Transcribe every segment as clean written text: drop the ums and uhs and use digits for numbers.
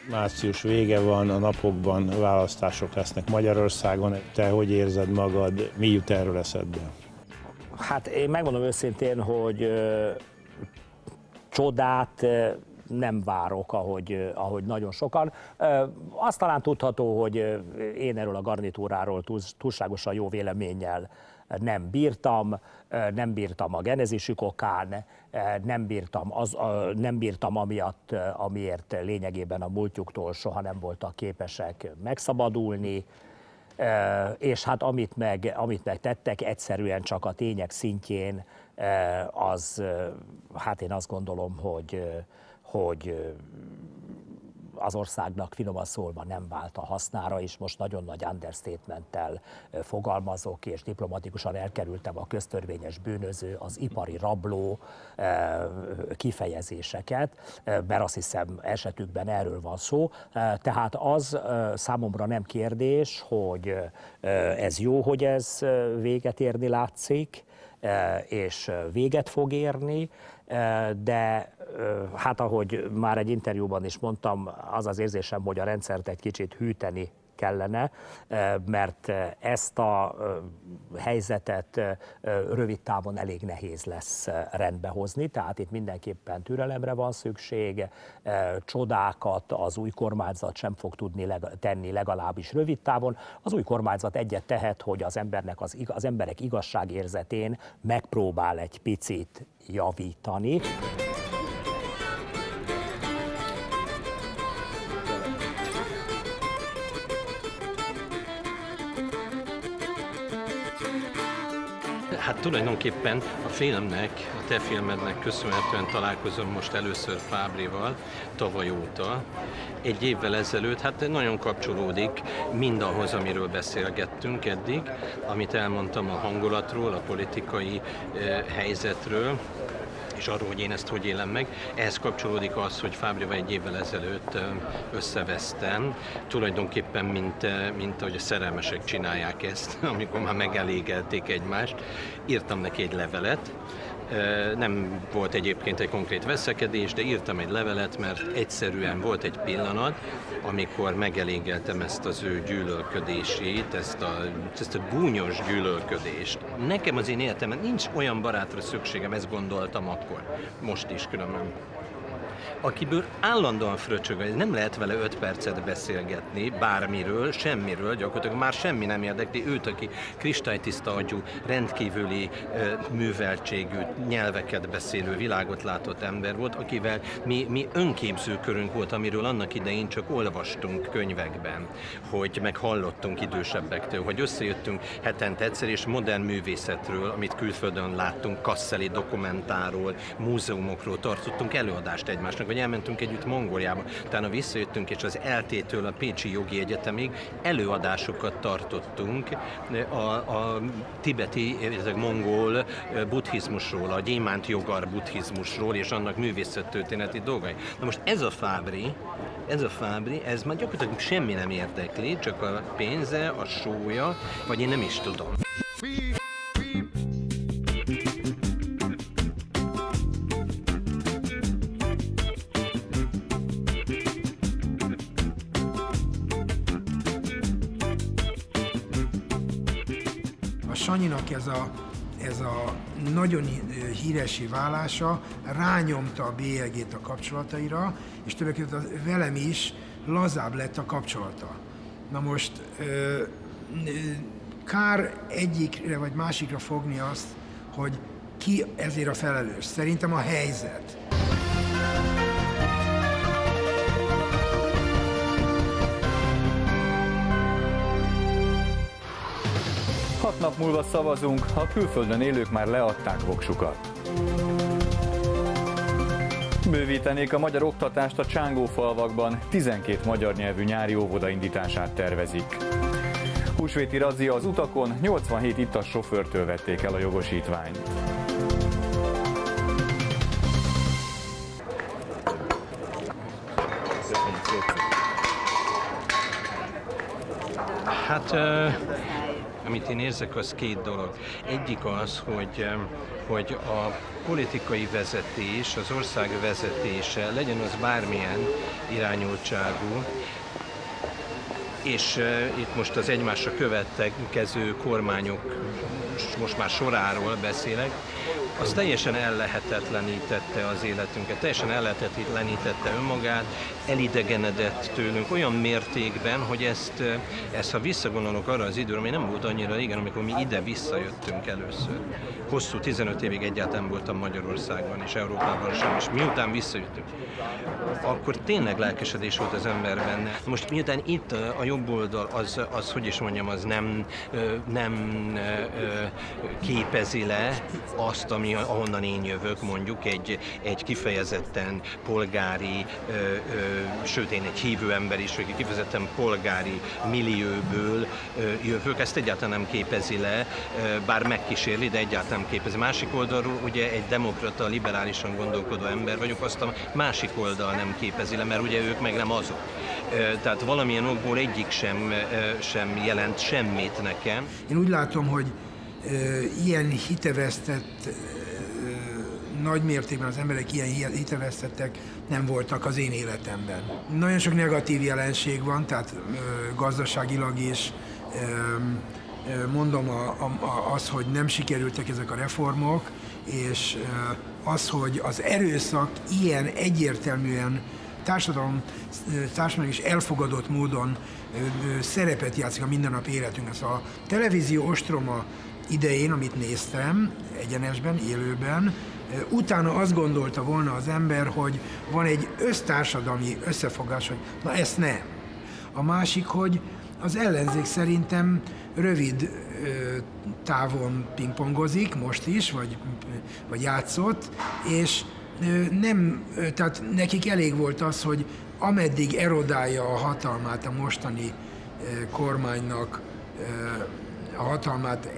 Március vége van, a napokban választások lesznek Magyarországon. Te hogy érzed magad, mi jut erről eszedbe? Hát én megmondom őszintén, hogy csodát nem várok, ahogy nagyon sokan. Azt talán tudható, hogy én erről a garnitúráról túlságosan jó véleménnyel nem bírtam a genezisük okán, nem bírtam amiatt, amiért lényegében a múltjuktól soha nem voltak képesek megszabadulni, és hát amit meg tettek, egyszerűen csak a tények szintjén, hát én azt gondolom, hogy az országnak finoman szólva nem vált a hasznára, és most nagyon nagy understatementtel fogalmazok, és diplomatikusan elkerültem a köztörvényes bűnöző, az ipari rabló kifejezéseket, mert azt hiszem esetükben erről van szó. Tehát az számomra nem kérdés, hogy ez jó, hogy ez véget érni látszik, és véget fog érni, de hát ahogy már egy interjúban is mondtam, az az érzésem, hogy a rendszert egy kicsit hűteni kellene, mert ezt a helyzetet rövid távon elég nehéz lesz rendbe hozni, tehát itt mindenképpen türelemre van szükség, csodákat az új kormányzat sem fog tudni tenni, legalábbis rövid távon. Az új kormányzat egyet tehet, hogy az emberek igazságérzetén megpróbál egy picit javítani. Hát tulajdonképpen a filmnek, a te filmednek köszönhetően találkozom most először Fábrival, tavaly óta. Egy évvel ezelőtt, hát nagyon kapcsolódik mindahhoz, amiről beszélgettünk eddig, amit elmondtam a hangulatról, a politikai helyzetről, és arról, hogy én ezt hogy élem meg. Ehhez kapcsolódik az, hogy Fábrival egy évvel ezelőtt összevesztem, tulajdonképpen mint ahogy a szerelmesek csinálják ezt, amikor már megelégelték egymást. Írtam neki egy levelet, nem volt egyébként egy konkrét veszekedés, de írtam egy levelet, mert egyszerűen volt egy pillanat, amikor megelégeltem ezt az ő gyűlölködését, ezt a gúnyos gyűlölködést. Nekem az én életemben nincs olyan barátra szükségem, ezt gondoltam akkor, most is különben, akiből állandóan fröcsög, nem lehet vele 5 percet beszélgetni bármiről, semmiről, gyakorlatilag már semmi nem érdekli őt, aki kristálytiszta agyú, rendkívüli műveltségű, nyelveket beszélő, világot látott ember volt, akivel mi önképzőkörünk volt, amiről annak idején csak olvastunk könyvekben, hogy meg hallottunk idősebbektől, hogy összejöttünk hetente egyszer, és modern művészetről, amit külföldön láttunk, kasszeli dokumentáról, múzeumokról tartottunk előadást egymásnak, vagy elmentünk együtt Mongóliába. Utána visszajöttünk, és az ELTE-től a Pécsi Jogi Egyetemig előadásokat tartottunk a tibeti, mongol buddhizmusról, a gyémánt jogar buddhizmusról, és annak művészettörténeti dolgai. Na most ez a Fábri, ez már gyakorlatilag semmi nem érdekli, csak a pénze, a sója, vagy én nem is tudom. Sanyinak ez a nagyon híressé válása rányomta a bélyegét a kapcsolataira, és többek között velem is lazább lett a kapcsolata. Na most kár egyikre vagy másikra fogni azt, hogy ki ezért a felelős. Szerintem a helyzet. 6 nap múlva szavazunk, a külföldön élők már leadták voksukat. Bővítenék a magyar oktatást a csángófalvakban, 12 magyar nyelvű nyári óvoda indítását tervezik. Húsvéti razzia az utakon, 87 ittas sofőrtől vették el a jogosítványt. Hát Amit én érzek, az két dolog. Egyik az, hogy a politikai vezetés, az ország vezetése, legyen az bármilyen irányultságú, és itt most az egymásra következő kormányok most már soráról beszélek, az teljesen ellehetetlenítette az életünket, teljesen ellehetetlenítette önmagát, elidegenedett tőlünk olyan mértékben, hogy ezt ha visszagondolok arra az időre, ami nem volt annyira régen, amikor mi ide visszajöttünk először. Hosszú 15 évig egyáltalán voltam Magyarországon és Európában sem, és miután visszajöttünk, akkor tényleg lelkesedés volt az emberben. Most miután itt a jobb oldal, az hogy is mondjam, az nem képezi le azt, ahonnan én jövök, mondjuk egy kifejezetten polgári, sőt én egy hívő ember is, vagy kifejezetten polgári millióből jövök, ezt egyáltalán nem képezi le, bár megkísérli, de egyáltalán nem képezi. Másik oldalról ugye egy demokrata, liberálisan gondolkodó ember vagyok, azt a másik oldal nem képezi le, mert ugye ők meg nem azok. Tehát valamilyen okból egyik sem jelent semmit nekem. Én úgy látom, hogy ilyen hitevesztett, nagy mértékben az emberek ilyen hitevesztettek nem voltak az én életemben. Nagyon sok negatív jelenség van, tehát gazdaságilag is, mondom az, hogy nem sikerültek ezek a reformok, és az, hogy az erőszak ilyen egyértelműen társadalom is elfogadott módon szerepet játszik a mindennapi életünkben. Szóval a televízió ostroma idején, amit néztem, egyenesben, élőben, utána azt gondolta volna az ember, hogy van egy össztársadalmi összefogás, hogy na ezt nem. A másik, hogy az ellenzék szerintem rövid távon pingpongozik, most is, vagy játszott, és tehát nekik elég volt az, hogy ameddig erodálja a hatalmát a mostani kormánynak, a hatalmát,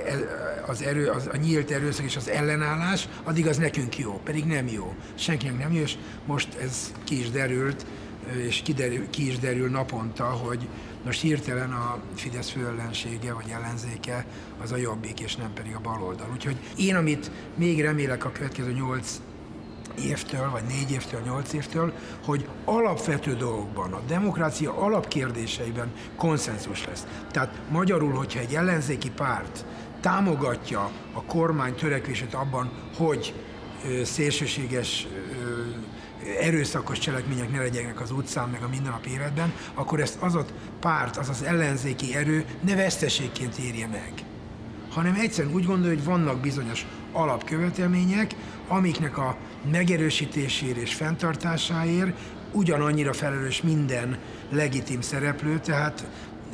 a nyílt erőszak és az ellenállás, addig az nekünk jó, pedig nem jó. Senkinek nem jó, és most ez ki is derült, és ki is derül naponta, hogy most hirtelen a Fidesz főellensége vagy ellenzéke az a Jobbik, és nem pedig a baloldal. Úgyhogy én, amit még remélek a következő 8 évtől, vagy 4 évtől, 8 évtől, hogy alapvető dolgokban, a demokrácia alapkérdéseiben konszenzus lesz. Tehát magyarul, hogyha egy ellenzéki párt támogatja a kormány törekvését abban, hogy szélsőséges, erőszakos cselekmények ne legyenek az utcán, meg a mindennapi életben, akkor ezt az a párt, az az ellenzéki erő ne veszteségként érje meg, hanem egyszerűen úgy gondolja, hogy vannak bizonyos alapkövetelmények, amiknek a megerősítéséért és fenntartásáért ugyanannyira felelős minden legitim szereplő, tehát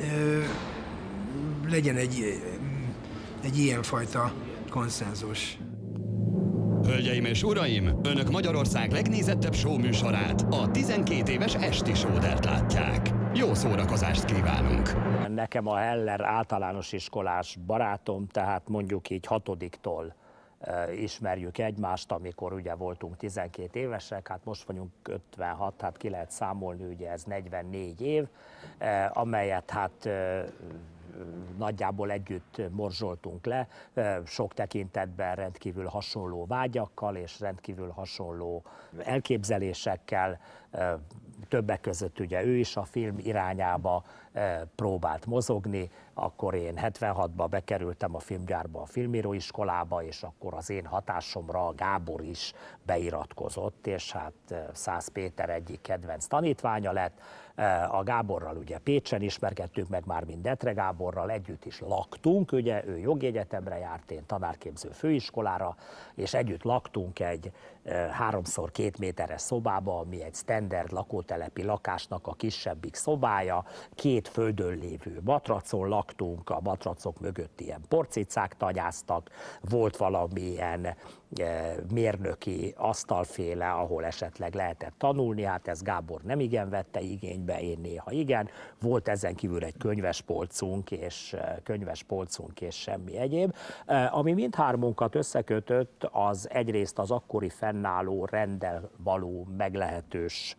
legyen egy ilyenfajta konszenzus. Hölgyeim és uraim, önök Magyarország legnézettebb show műsorát, a 12 éves Esti Sódert látják. Jó szórakozást kívánunk! Nekem a Heller általános iskolás barátom, tehát mondjuk így 6-tól ismerjük egymást, amikor ugye voltunk 12 évesek, hát most vagyunk 56, hát ki lehet számolni, ugye ez 44 év, amelyet hát nagyjából együtt morzsoltunk le, sok tekintetben rendkívül hasonló vágyakkal és rendkívül hasonló elképzelésekkel, többek között ugye ő is a film irányába próbált mozogni, akkor én 76-ban bekerültem a filmgyárba, a filmíróiskolába, és akkor az én hatásomra Gábor is beiratkozott, és hát Szász Péter egyik kedvenc tanítványa lett. A Gáborral ugye Pécsen ismerkedtünk meg, már mint Detre Gáborral, együtt is laktunk, ugye ő jogi egyetemre járt, én tanárképző főiskolára, és együtt laktunk egy 3x2 méteres szobába, ami egy standard lakótelepi lakásnak a kisebbik szobája, 2 földön lévő matracon laktunk, a matracok mögött ilyen porcicák tagyáztak, volt valamilyen mérnöki asztalféle, ahol esetleg lehetett tanulni, hát ez Gábor nem igen vette igénybe, én néha igen. Volt ezen kívül egy könyvespolcunk és semmi egyéb. Ami mindhármunkat összekötött, az egyrészt az akkori fennálló renddel való meglehetős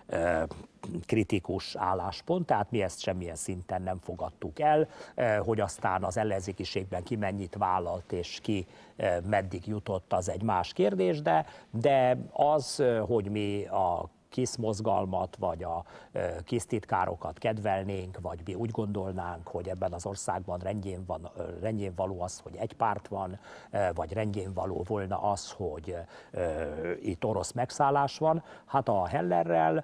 kritikus álláspont, tehát mi ezt semmilyen szinten nem fogadtuk el, hogy aztán az ellenzékiségben ki mennyit vállalt és ki meddig jutott, az egy más kérdés, de az, hogy mi a KISZ mozgalmat, vagy a KISZ titkárokat kedvelnénk, vagy mi úgy gondolnánk, hogy ebben az országban rendjén való az, hogy egy párt van, vagy rendjén való volna az, hogy itt orosz megszállás van. Hát a Hellerrel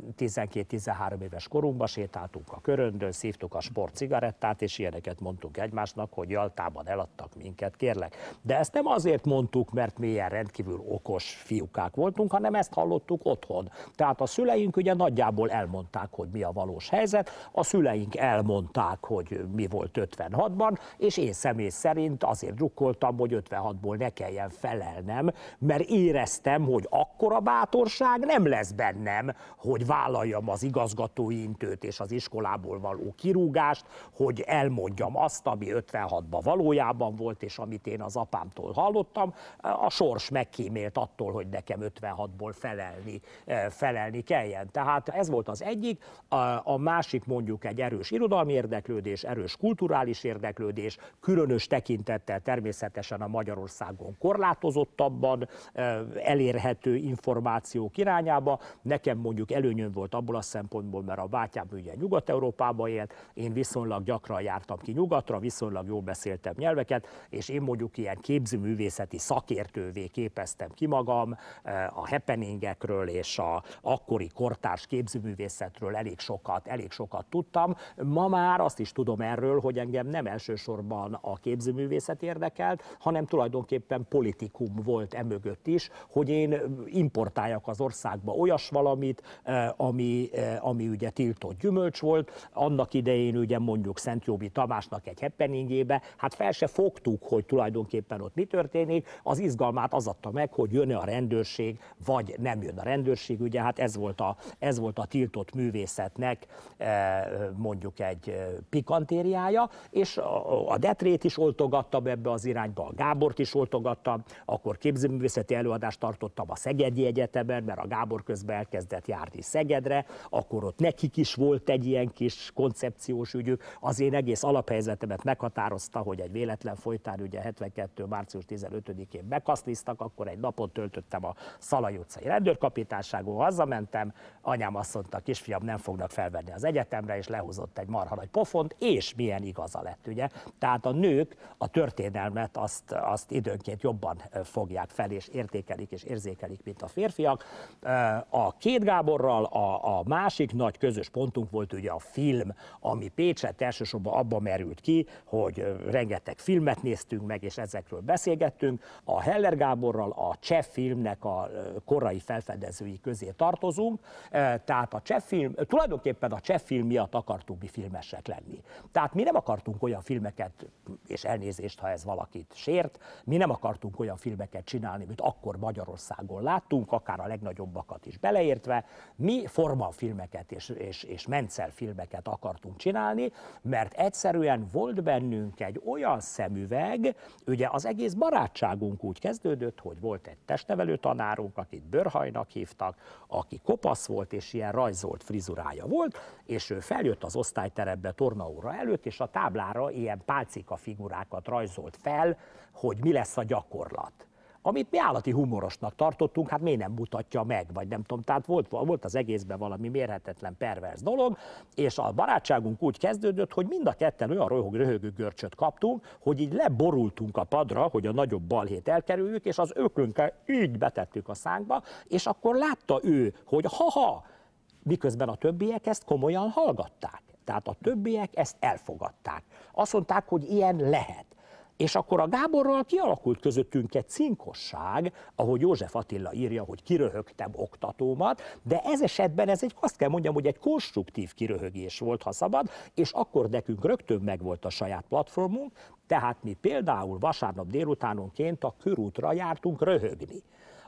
12-13 éves korunkba sétáltunk a köröndön, szívtuk a sportcigarettát, és ilyeneket mondtunk egymásnak, hogy Jaltában eladtak minket, kérlek. De ezt nem azért mondtuk, mert mi ilyen rendkívül okos fiúkák voltunk, hanem ezt hallottuk otthon. Tehát a szüleink ugye nagyjából elmondták, hogy mi a valós helyzet, a szüleink elmondták, hogy mi volt 56-ban, és én személy szerint azért drukkoltam, hogy 56-ból ne kelljen felelnem, mert éreztem, hogy akkora bátorság nem lesz bennem, hogy vállaljam az igazgatói intőt és az iskolából való kirúgást, hogy elmondjam azt, ami 56-ban valójában volt, és amit én az apámtól hallottam. A sors megkímélt attól, hogy nekem 56-ból felelni kelljen. Tehát ez volt az egyik, a másik mondjuk egy erős irodalmi érdeklődés, erős kulturális érdeklődés, különös tekintettel természetesen a Magyarországon korlátozottabban elérhető információk irányába. Nekem mondjuk előnyöm volt abból a szempontból, mert a bátyám ugye Nyugat-Európában élt, én viszonylag gyakran jártam ki nyugatra, viszonylag jól beszéltem nyelveket, és én mondjuk ilyen képzőművészeti szakértővé képeztem ki magam, a happeningekről és a akkori kortárs képzőművészetről elég sokat tudtam. Ma már azt is tudom erről, hogy engem nem elsősorban a képzőművészet érdekelt, hanem tulajdonképpen politikum volt emögött is, hogy én importáljak az országba olyas valamit, ami ugye tiltott gyümölcs volt. Annak idején ugye mondjuk Szentjóbi Tamásnak egy happeningébe, hát fel se fogtuk, hogy tulajdonképpen ott mi történik, az izgalmát az adta meg, hogy jön-e a rendőrség, vagy nem jön a rendőrség, ugye hát ez volt a tiltott művészetnek mondjuk egy pikantériája, és a Detrét is oltogattam ebbe az irányba, a Gábort is oltogattam, akkor képzőművészeti előadást tartottam a Szegedi Egyetemen, mert a Gábor közben elkezdett járni Szegedre, akkor ott nekik is volt egy ilyen kis koncepciós ügyük, az én egész alaphelyzetemet meghatározta, hogy egy véletlen folytán ugye 72. március 15-én bekaszliztak, akkor egy napot töltöttem a Szalai utcai rendőrkapitányságon, hazamentem, anyám azt mondta, kisfiam, nem fognak felvenni az egyetemre, és lehúzott egy marha nagy pofont, és milyen igaza lett, ugye? Tehát a nők a történelmet azt időnként jobban fogják fel, és értékelik és érzékelik, mint a férfiak. A Két Gáborral a másik nagy közös pontunk volt ugye a film, ami Pécsett elsősorban abba merült ki, hogy rengeteg filmet néztünk meg, és ezekről beszélgettünk. A Heller Gáborral a cseh filmnek a korai felfedezői közé tartozunk, tehát a cseh film, tulajdonképpen a cseh film miatt akartunk mi filmesek lenni. Tehát mi nem akartunk olyan filmeket, és elnézést, ha ez valakit sért, mi nem akartunk olyan filmeket csinálni, mint akkor Magyarországon láttunk, akár a legnagyobbakat is beleértve. Mi formafilmeket és Menzel filmeket akartunk csinálni, mert egyszerűen volt bennünk egy olyan szemüveg, ugye az egész barátságunk úgy kezdődött, hogy volt egy testnevelő tanárunk, akit Bőrhajnak hívtak, aki kopasz volt, és ilyen rajzolt frizurája volt, és ő feljött az osztályterembe tornaóra előtt, és a táblára ilyen pálcika figurákat rajzolt fel, hogy mi lesz a gyakorlat. Amit mi állati humorosnak tartottunk, hát miért nem mutatja meg, vagy nem tudom, tehát volt az egészben valami mérhetetlen pervers dolog, és a barátságunk úgy kezdődött, hogy mind a ketten olyan röhögő görcsöt kaptunk, hogy így leborultunk a padra, hogy a nagyobb balhét elkerüljük, és az öklünkkel így betettük a szánkba, és akkor látta ő, hogy ha-ha, miközben a többiek ezt komolyan hallgatták. Tehát a többiek ezt elfogadták. Azt mondták, hogy ilyen lehet. És akkor a Gáborral kialakult közöttünk egy cinkosság, ahogy József Attila írja, hogy kiröhögtem oktatómat, de ez esetben azt kell mondjam, hogy egy konstruktív kiröhögés volt, ha szabad, és akkor nekünk rögtön megvolt a saját platformunk, tehát mi például vasárnap délutánonként a körútra jártunk röhögni.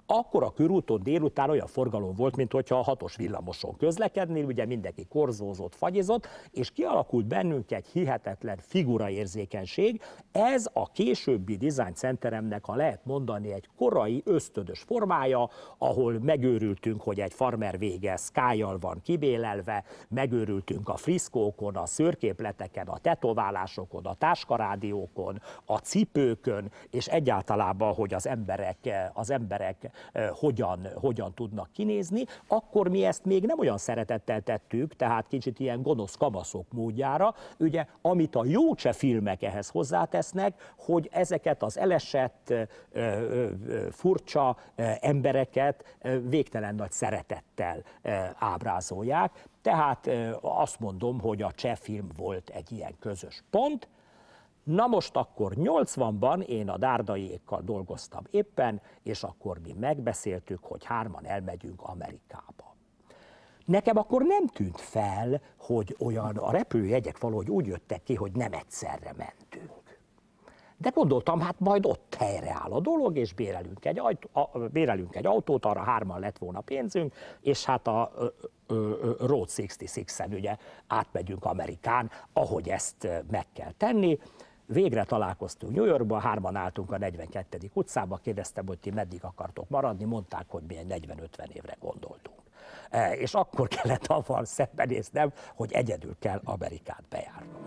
Akkor a körúton délután olyan forgalom volt, mint hogyha a 6-os villamoson közlekednél, ugye mindenki korzózott, fagyizott, és kialakult bennünk egy hihetetlen figuraérzékenység. Ez a későbbi design centeremnek, ha lehet mondani, egy korai ösztödös formája, ahol megőrültünk, hogy egy farmer vége skyjal van kibélelve, megőrültünk a friszkókon, a szőrképleteken, a tetoválásokon, a táskarádiókon, a cipőkön, és egyáltalában, hogy az emberek hogyan tudnak kinézni, akkor mi ezt még nem olyan szeretettel tettük, tehát kicsit ilyen gonosz kamaszok módjára, ugye, amit a jó cseh filmek ehhez hozzátesznek, hogy ezeket az elesett, furcsa embereket végtelen nagy szeretettel ábrázolják. Tehát azt mondom, hogy a cseh film volt egy ilyen közös pont. Na most akkor 80-ban én a Dárdaiékkal dolgoztam éppen, és akkor mi megbeszéltük, hogy 3-an elmegyünk Amerikába. Nekem akkor nem tűnt fel, hogy olyan a repülőjegyek valahogy úgy jöttek ki, hogy nem egyszerre mentünk. De gondoltam, hát majd ott helyreáll a dolog, és bérelünk egy autót, arra 3-an lett volna pénzünk, és hát a Road 66-en ugye átmegyünk Amerikán, ahogy ezt meg kell tenni. Végre találkoztunk New Yorkban, 3-an álltunk a 42. utcába, kérdeztem, hogy ti meddig akartok maradni, mondták, hogy mi 40-50 évre gondoltunk. És akkor kellett avval szembenéznem, hogy egyedül kell Amerikát bejárnom.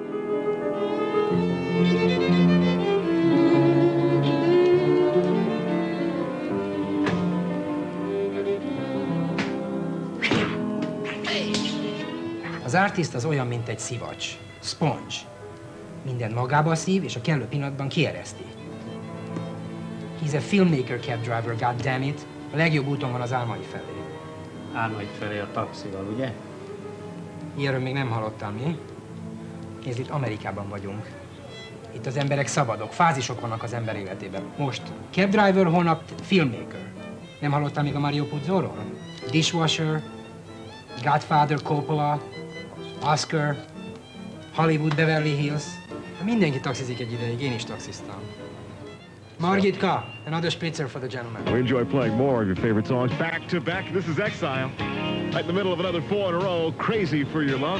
Az artist az olyan, mint egy szivacs, sponge. Minden magába szív, és a kellő pillanatban kiereszti. He's a filmmaker, cab driver, goddammit. A legjobb úton van az álmai felé. Álmaid felé a taxival, ugye? Ilyenről még nem hallottál, mi? Nézd, itt Amerikában vagyunk. Itt az emberek szabadok, fázisok vannak az ember életében. Most cab driver, holnap filmmaker. Nem hallottál még a Mario Puzoról? Dishwasher, Godfather, Coppola, Oscar, Hollywood, Beverly Hills. Mindenki taxizik egy ideig, én is taxiztam. Margitka, another spritzer for the gentleman. We enjoy playing more of your favorite songs back to back. This is Exile, right in the middle of another 4 in a row. Crazy for Your Love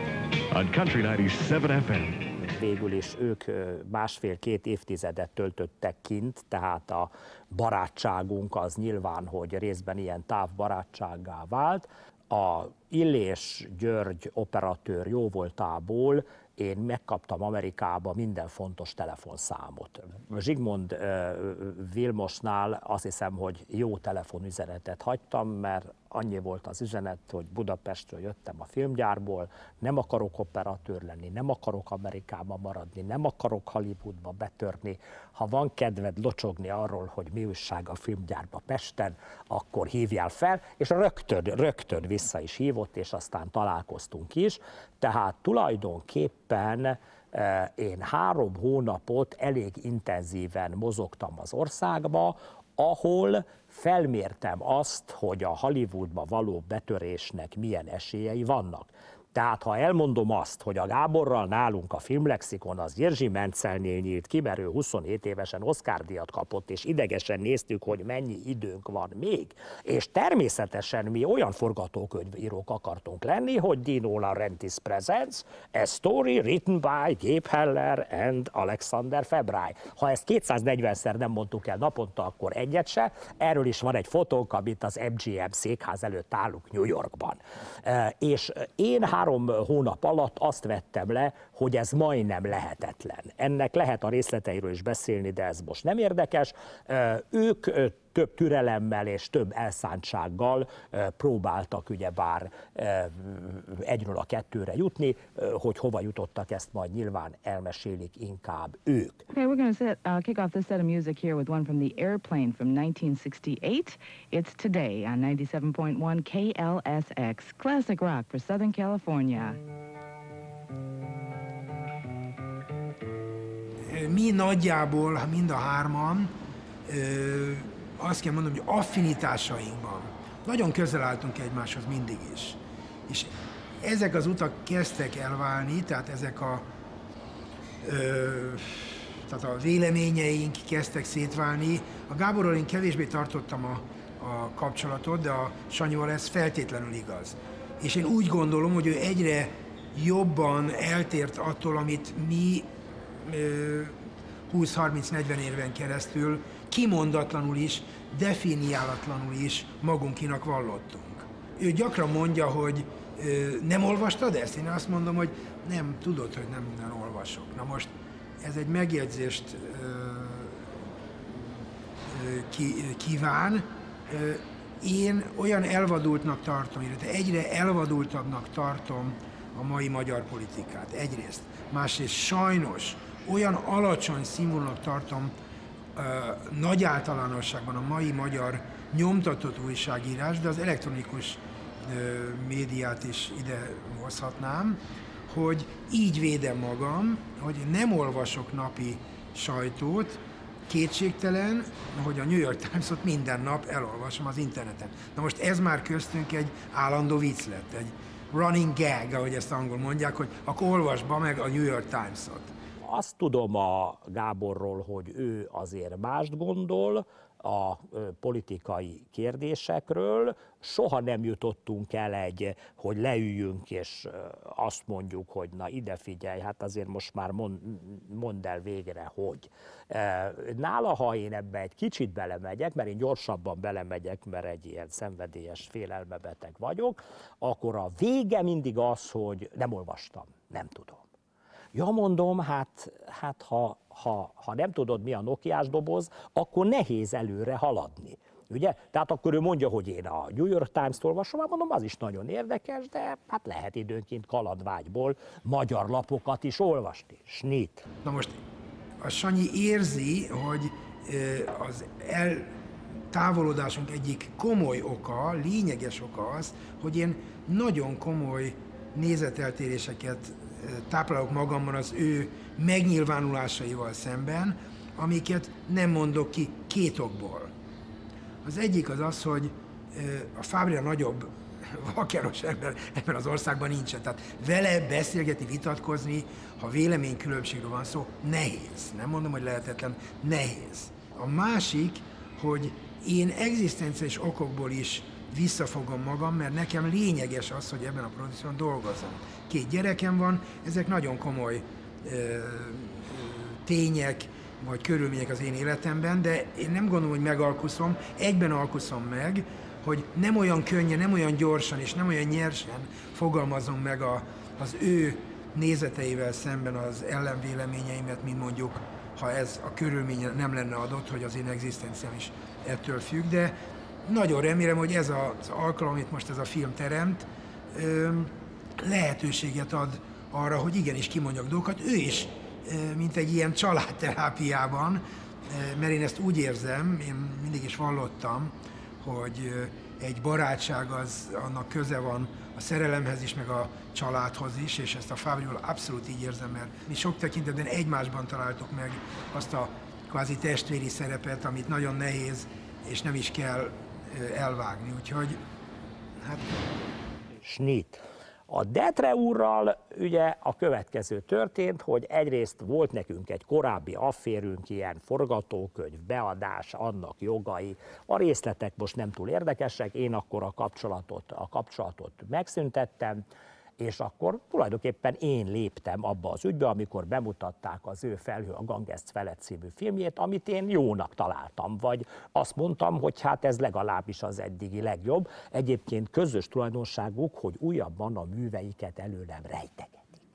on Country 97 FM. Végül is ők 1,5-2 évtizedet töltöttek kint, tehát a barátságunk az nyilván, hogy részben ilyen távbarátsággá vált. A Illés György operatőr jóvoltából én megkaptam Amerikába minden fontos telefonszámot. Zsigmond Vilmosnál azt hiszem, hogy jó telefonüzenetet hagytam, mert annyi volt az üzenet, hogy Budapestről jöttem a filmgyárból, nem akarok operatőr lenni, nem akarok Amerikában maradni, nem akarok Hollywoodba betörni. Ha van kedved locsogni arról, hogy mi újság a filmgyárba Pesten, akkor hívjál fel, és rögtön vissza is hívott, és aztán találkoztunk is. Tehát tulajdonképpen én 3 hónapot elég intenzíven mozogtam az országba, ahol felmértem azt, hogy a Hollywoodba való betörésnek milyen esélyei vannak. Tehát ha elmondom azt, hogy a Gáborral nálunk a Filmlexikon az Jerzy Mencelnél nyílt ki, mert ő 27 évesen Oscar-díjat kapott, és idegesen néztük, hogy mennyi időnk van még. És természetesen mi olyan forgatókönyvírók akartunk lenni, hogy Dino Laurentiis presents a story written by Gabe Heller and Alexander Febray. Ha ezt 240-szer nem mondtuk el naponta, akkor egyet se. Erről is van egy fotónk, amit az MGM székház előtt állunk New Yorkban. És én 3 hónap alatt azt vettem le, hogy ez majdnem lehetetlen. Ennek lehet a részleteiről is beszélni, de ez most nem érdekes. Ők több türelemmel és több elszántsággal próbáltak ugyebár 1-ről a 2-re jutni, hogy hova jutottak, ezt majd nyilván elmesélik inkább ők. Okay, we're going to kick off this set of music here with one from The Airplane from 1968. It's Today on 97.1 KLSX, classic rock for Southern California. Mi nagyjából, mind a 3-an, azt kell mondom, hogy affinitásainkban nagyon közel álltunk egymáshoz mindig is. És ezek az utak kezdtek elválni, tehát ezek tehát a véleményeink kezdtek szétválni. A Gáborral én kevésbé tartottam a kapcsolatot, de a Sanyival ez feltétlenül igaz. És én úgy gondolom, hogy ő egyre jobban eltért attól, amit mi 20-30-40 éven keresztül kimondatlanul is, definiálatlanul is magunkinak vallottunk. Ő gyakran mondja, hogy nem olvastad ezt? Én azt mondom, hogy nem, tudod, hogy nem minden olvasok. Na most ez egy megjegyzést kíván. Én olyan elvadultnak tartom, illetve egyre elvadultabbnak tartom a mai magyar politikát, egyrészt. Másrészt sajnos olyan alacsony színvonalnak tartom nagy általánosságban a mai magyar nyomtatott újságírás, de az elektronikus médiát is ide hozhatnám, hogy így védem magam, hogy nem olvasok napi sajtót, kétségtelen, hogy a New York Times-ot minden nap elolvasom az interneten. Na most ez már köztünk egy állandó vicc lett, egy running gag, ahogy ezt angol mondják, hogy akkor olvasd be meg a New York Times-ot. Azt tudom a Gáborról, hogy ő azért mást gondol a politikai kérdésekről. Soha nem jutottunk el hogy leüljünk és azt mondjuk, hogy na ide figyelj, hát azért most már mondd el végre, hogy. Nála, ha én ebbe egy kicsit belemegyek, mert én gyorsabban belemegyek, mert egy ilyen szenvedélyes félelmebeteg vagyok, akkor a vége mindig az, hogy nem olvastam, nem tudom. Ja, mondom, hát ha nem tudod, mi a Nokiás doboz, akkor nehéz előre haladni. Ugye? Tehát akkor ő mondja, hogy én a New York Times-t olvasom, mondom, az is nagyon érdekes, de hát lehet időnként kalandvágyból magyar lapokat is olvasni. Snit. Na most a Sanyi érzi, hogy az eltávolodásunk egyik komoly oka, lényeges oka az, hogy én nagyon komoly nézeteltéréseket táplálok magamban az ő megnyilvánulásaival szemben, amiket nem mondok ki két okból. Az egyik az, hogy a Fábria nagyobb vakeros ember ebben az országban nincsen. Tehát vele beszélgetni, vitatkozni, ha véleménykülönbségről van szó, nehéz. Nem mondom, hogy lehetetlen, nehéz. A másik, hogy én egzisztenciális okokból is visszafogom magam, mert nekem lényeges az, hogy ebben a produkcióban dolgozom. 2 gyerekem van, ezek nagyon komoly tények, vagy körülmények az én életemben, de én nem gondolom, hogy megalkuszom, egyben alkuszom meg, hogy nem olyan könnyen, nem olyan gyorsan és nem olyan nyersen fogalmazom meg az ő nézeteivel szemben az ellenvéleményeimet, mint mondjuk, ha ez a körülmény nem lenne adott, hogy az én egzisztenciám is ettől függ, de nagyon remélem, hogy ez az alkalom, amit most ez a film teremt, lehetőséget ad arra, hogy igenis kimondjak dolgokat. Ő is, mint egy ilyen családterápiában, mert én ezt úgy érzem, én mindig is vallottam, hogy egy barátság annak köze van a szerelemhez is, meg a családhoz is, és ezt a Fábrival abszolút így érzem, mert mi sok tekintetben egymásban találtuk meg azt a kvázi testvéri szerepet, amit nagyon nehéz, és nem is kell elvágni, úgyhogy hát... Snit. A Detre úrral ugye a következő történt, hogy egyrészt volt nekünk egy korábbi afférünk, ilyen forgatókönyv, beadás, annak jogai. A részletek most nem túl érdekesek, én akkor a kapcsolatot megszüntettem, és akkor tulajdonképpen én léptem abba az ügybe, amikor bemutatták az ő Felhő a Gangeszt felett című filmjét, amit én jónak találtam, vagy azt mondtam, hogy hát ez legalábbis az eddigi legjobb. Egyébként közös tulajdonságuk, hogy újabban a műveiket előlem rejtegetik.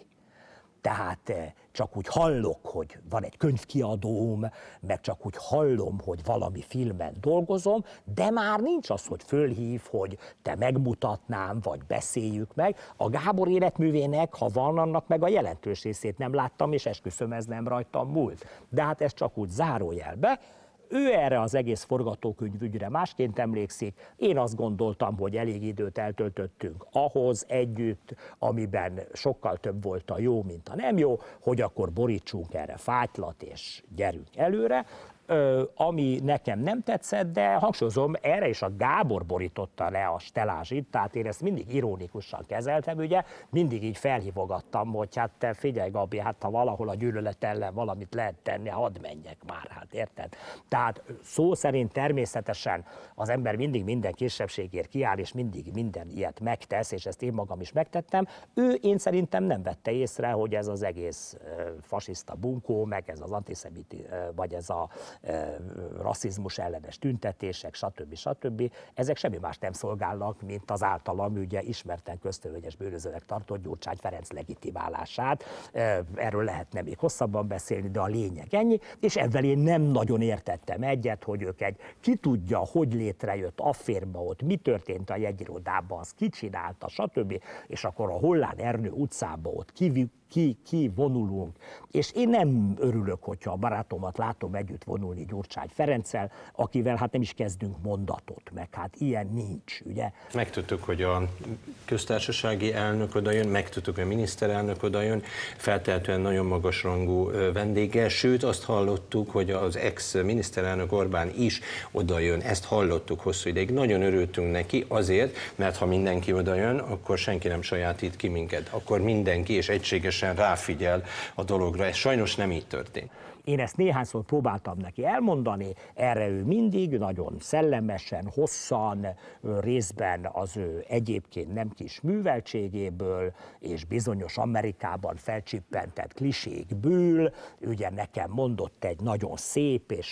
Tehát csak úgy hallok, hogy van egy könyvkiadóm, meg csak úgy hallom, hogy valami filmen dolgozom, de már nincs az, hogy fölhív, hogy te megmutatnám, vagy beszéljük meg. A Gábor életművének, ha van, annak meg a jelentős részét nem láttam, és esküszöm, ez nem rajtam múlt. De hát ez csak úgy zárójelbe. Ő erre az egész forgatókönyvügyre másként emlékszik. Én azt gondoltam, hogy elég időt eltöltöttünk ahhoz együtt, amiben sokkal több volt a jó, mint a nem jó, hogy akkor borítsunk erre fátylat és gyerünk előre. ami nekem nem tetszett, de hangsúlyozom, erre is a Gábor borította le a stelázsit, tehát én ezt mindig ironikusan kezeltem, ugye, mindig így felhívogattam, hogy hát te figyelj Gabi, hát ha valahol a gyűlölet ellen valamit lehet tenni, hadd menjek már, hát érted? Tehát szó szerint természetesen az ember mindig minden kisebbségért kiáll, és mindig minden ilyet megtesz, és ezt én magam is megtettem. Én szerintem nem vette észre, hogy ez az egész fasiszta bunkó, meg ez az antiszemiti, vagy ez a rasszizmus ellenes tüntetések, stb. Ezek semmi más nem szolgálnak, mint az általam ugye ismerten köztörvényes bűnözőnek tartott Gyurcsány Ferenc legitimálását. Erről lehetne még hosszabban beszélni, de a lényeg ennyi, és ezzel én nem nagyon értettem egyet, hogy ők ki tudja, hogy létrejött afférba ott, mi történt a jegyirodában, az ki csinálta, stb. És akkor a Hollán Ernő utcába ott ki vonulunk, és én nem örülök, hogyha a barátomat látom együtt vonulni Gyurcsány Ferenccel, akivel hát nem is kezdünk mondatot, meg hát ilyen nincs, ugye? Megtudtuk, hogy a köztársasági elnök odajön, megtudtuk, hogy a miniszterelnök odajön, feltehetően nagyon magas rangú vendéggel, sőt azt hallottuk, hogy az ex-miniszterelnök Orbán is odajön, ezt hallottuk hosszú ideig, nagyon örültünk neki azért, mert ha mindenki odajön, akkor senki nem sajátít ki minket, akkor mindenki és egységesen ráfigyel a dologra. Ez sajnos nem így történt. Én ezt néhányszor próbáltam neki elmondani, erre ő mindig nagyon szellemesen, hosszan, részben az ő egyébként nem kis műveltségéből, és bizonyos Amerikában felcsippentett klisékből, ugye nekem mondott egy nagyon szép és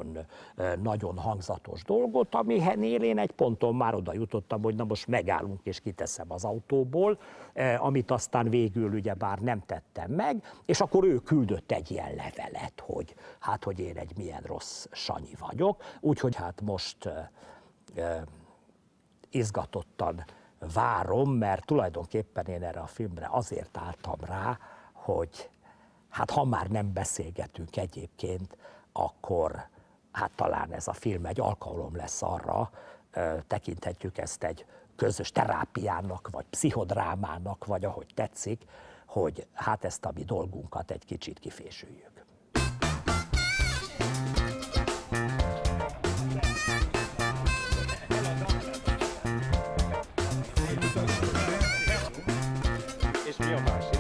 nagyon hangzatos dolgot, amihez én egy ponton már oda jutottam, hogy na most megállunk és kiteszem az autóból, amit aztán végül ugyebár nem tettem meg, és akkor ő küldött egy ilyen levelet, hogy én egy milyen rossz Sanyi vagyok, úgyhogy hát most izgatottan várom, mert tulajdonképpen én erre a filmre azért álltam rá, hogy hát ha már nem beszélgetünk egyébként, akkor hát talán ez a film egy alkalom lesz arra, tekinthetjük ezt egy közös terápiának, vagy pszichodrámának, vagy ahogy tetszik, hogy hát ezt a mi dolgunkat egy kicsit kifésüljük. És mi a másik?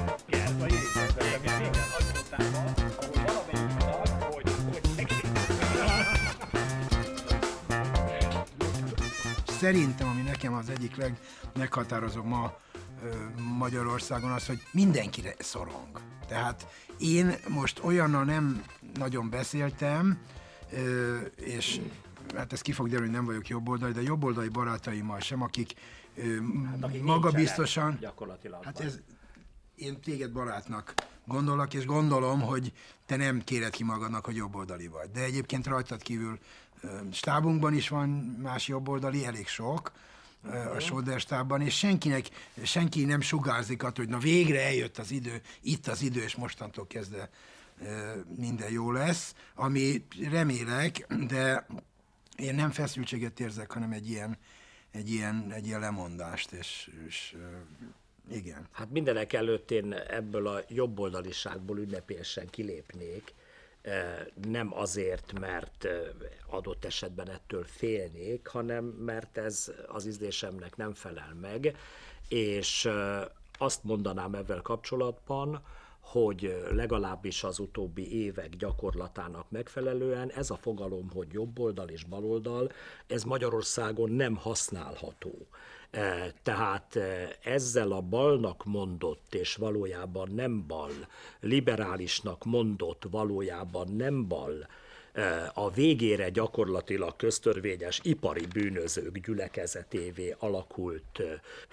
Szerintem, ami nekem az egyik legmeghatározóbb ma Magyarországon az, hogy mindenkire szorong. Tehát én most olyannal nem nagyon beszéltem, és hát ez ki fog derülni, nem vagyok jobboldali, de jobboldali barátaimmal sem, akik magabiztosan... Gyakorlatilag. Hát ez, én téged barátnak gondolok, és gondolom, hogy te nem kéred ki magadnak, hogy jobboldali vagy. De egyébként rajtad kívül stábunkban is van más jobboldali, elég sok, a Sóder stábban, és senki nem sugárzik attól, hogy na végre eljött az idő, itt az idő, és mostantól kezdve minden jó lesz, ami remélek, de én nem feszültséget érzek, hanem egy ilyen lemondást, és igen. Hát mindenek előtt én ebből a jobboldaliságból ünnepélyesen kilépnék, nem azért, mert adott esetben ettől félnék, hanem mert ez az ízlésemnek nem felel meg, és azt mondanám ezzel kapcsolatban, hogy legalábbis az utóbbi évek gyakorlatának megfelelően ez a fogalom, hogy jobboldal és baloldal, ez Magyarországon nem használható. Tehát ezzel a balnak mondott, és valójában nem bal, liberálisnak mondott, valójában nem bal, a végére gyakorlatilag köztörvényes ipari bűnözők gyülekezetévé alakult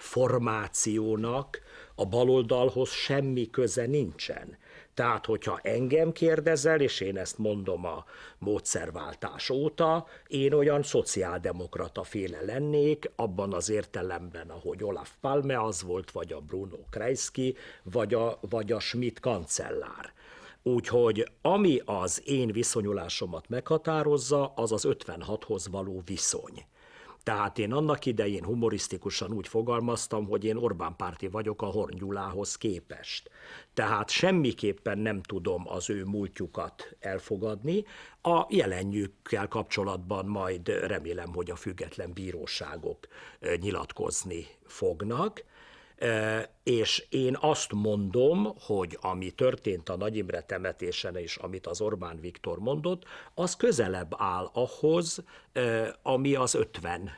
formációnak a baloldalhoz semmi köze nincsen. Tehát, hogyha engem kérdezel, és én ezt mondom a módszerváltás óta, én olyan szociáldemokrata féle lennék, abban az értelemben, ahogy Olaf Palme az volt, vagy a Bruno Kreisky, vagy a Schmidt kancellár. Úgyhogy ami az én viszonyulásomat meghatározza, az az 56-hoz való viszony. Tehát én annak idején humorisztikusan úgy fogalmaztam, hogy én Orbán párti vagyok a Horn Gyulához képest. Tehát semmiképpen nem tudom az ő múltjukat elfogadni, a jelenjükkel kapcsolatban majd remélem, hogy a független bíróságok nyilatkozni fognak, és én azt mondom, hogy ami történt a Nagy Imre temetésen és amit az Orbán Viktor mondott, az közelebb áll ahhoz, ami az 56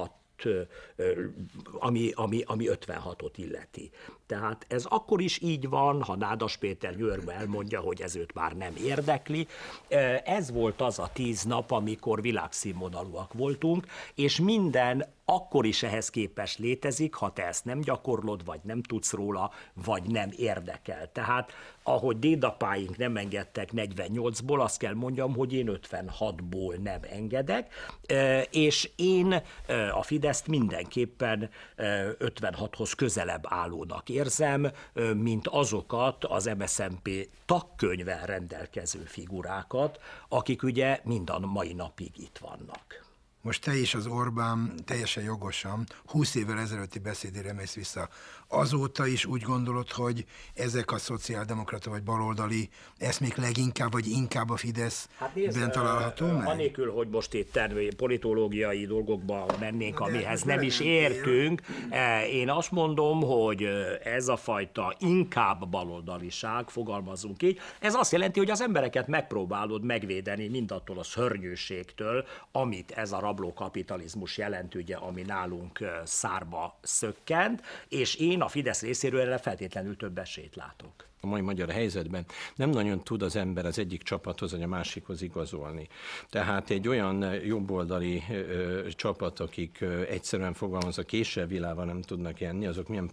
ami 56-ot illeti. Tehát ez akkor is így van, ha Nádas Péter New Yorkban elmondja, hogy ez őt már nem érdekli. Ez volt az a 10 nap, amikor világszínvonalúak voltunk, és minden akkor is ehhez képest létezik, ha te ezt nem gyakorlod, vagy nem tudsz róla, vagy nem érdekel. Tehát ahogy dédapáink nem engedtek 48-ból, azt kell mondjam, hogy én 56-ból nem engedek, és én a Fideszt mindenképpen 56-hoz közelebb állónak érzem, mint azokat az MSZNP tagkönyvvel rendelkező figurákat, akik ugye mind a mai napig itt vannak. Most te is az Orbán teljesen jogosan 20 évvel ezelőtti beszédére mész vissza. Azóta is úgy gondolod, hogy ezek a szociáldemokrata vagy baloldali eszmék leginkább vagy inkább a Fideszben található meg? Anélkül, hogy most itt politológiai dolgokba mennénk, amihez nem is értünk, én azt mondom, hogy ez a fajta inkább baloldaliság, fogalmazunk így, ez azt jelenti, hogy az embereket megpróbálod megvédeni mindattól a szörnyűségtől, amit ez a rablókapitalizmus jelent, ugye, ami nálunk szárba szökkent, és én a Fidesz részéről erre feltétlenül több esélyt látok. A mai magyar helyzetben nem nagyon tud az ember az egyik csapathoz vagy a másikhoz igazolni. Tehát egy olyan jobboldali csapat, akik egyszerűen fogalmazva késsel vilával nem tudnak enni, azok milyen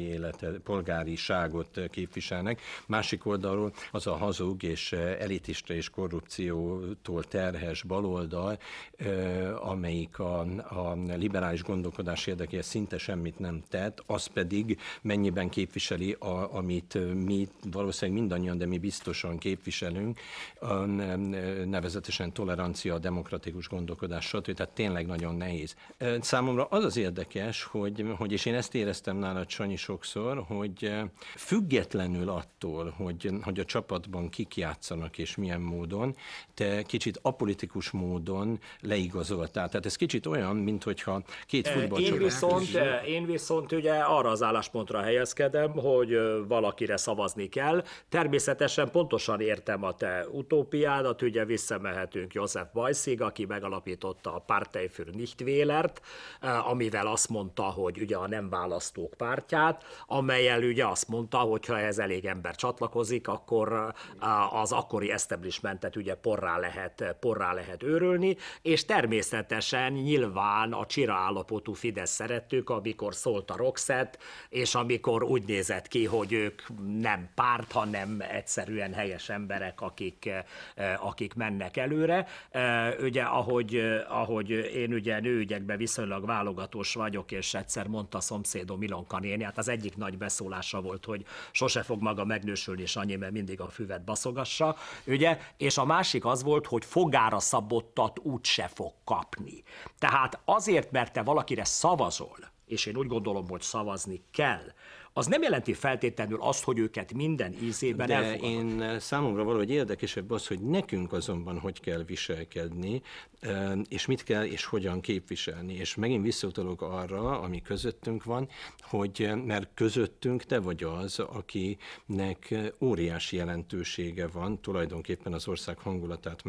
polgáriságot képviselnek. Másik oldalról az a hazug és elitista és korrupciótól terhes baloldal, amelyik a liberális gondolkodás érdekéhez szinte semmit nem tett, az pedig mennyiben képviseli, amit mi valószínűleg mindannyian, de mi biztosan képviselünk, nevezetesen tolerancia, demokratikus gondolkodás, stb. Tehát tényleg nagyon nehéz. Számomra az az érdekes, hogy és én ezt éreztem nálad, Sanyi, sokszor, hogy függetlenül attól, hogy a csapatban kik játszanak és milyen módon, te kicsit apolitikus módon leigazoltál. Tehát ez kicsit olyan, mint hogyha két futballcsapat. Én viszont ugye arra az álláspontra helyezkedem, hogy valakire szavazni kell. Természetesen pontosan értem a te utópiádat, ugye visszamehetünk József Bajszig, aki megalapította a Partei für Nichtwählert, amivel azt mondta, hogy ugye a nem választók pártját, amellyel ugye azt mondta, hogy ha ehhez elég ember csatlakozik, akkor az akkori establishmentet ugye porrá lehet őrölni, és természetesen nyilván a csira állapotú Fidesz szerettük, amikor szólt a Roxette, és amikor úgy nézett ki, hogy ők nem párt, hanem egyszerűen helyes emberek, akik mennek előre. Ugye, ahogy én ugye nőügyekben viszonylag válogatós vagyok, és egyszer mondta a szomszédom Ilonka néni, hát az egyik nagy beszólása volt, hogy sose fog maga megnősülni, és annyi, mert mindig a füvet baszogassa, ugye, és a másik az volt, hogy fogára szabottat úgyse fog kapni. Tehát azért, mert te valakire szavazol, és én úgy gondolom, hogy szavazni kell, az nem jelenti feltétlenül azt, hogy őket minden ízében elfogadod. Én számomra valahogy érdekesebb az, hogy nekünk azonban hogy kell viselkedni, és mit kell és hogyan képviselni. És megint visszautalok arra, ami közöttünk van, hogy mert közöttünk te vagy az, akinek óriási jelentősége van, tulajdonképpen az ország hangulatát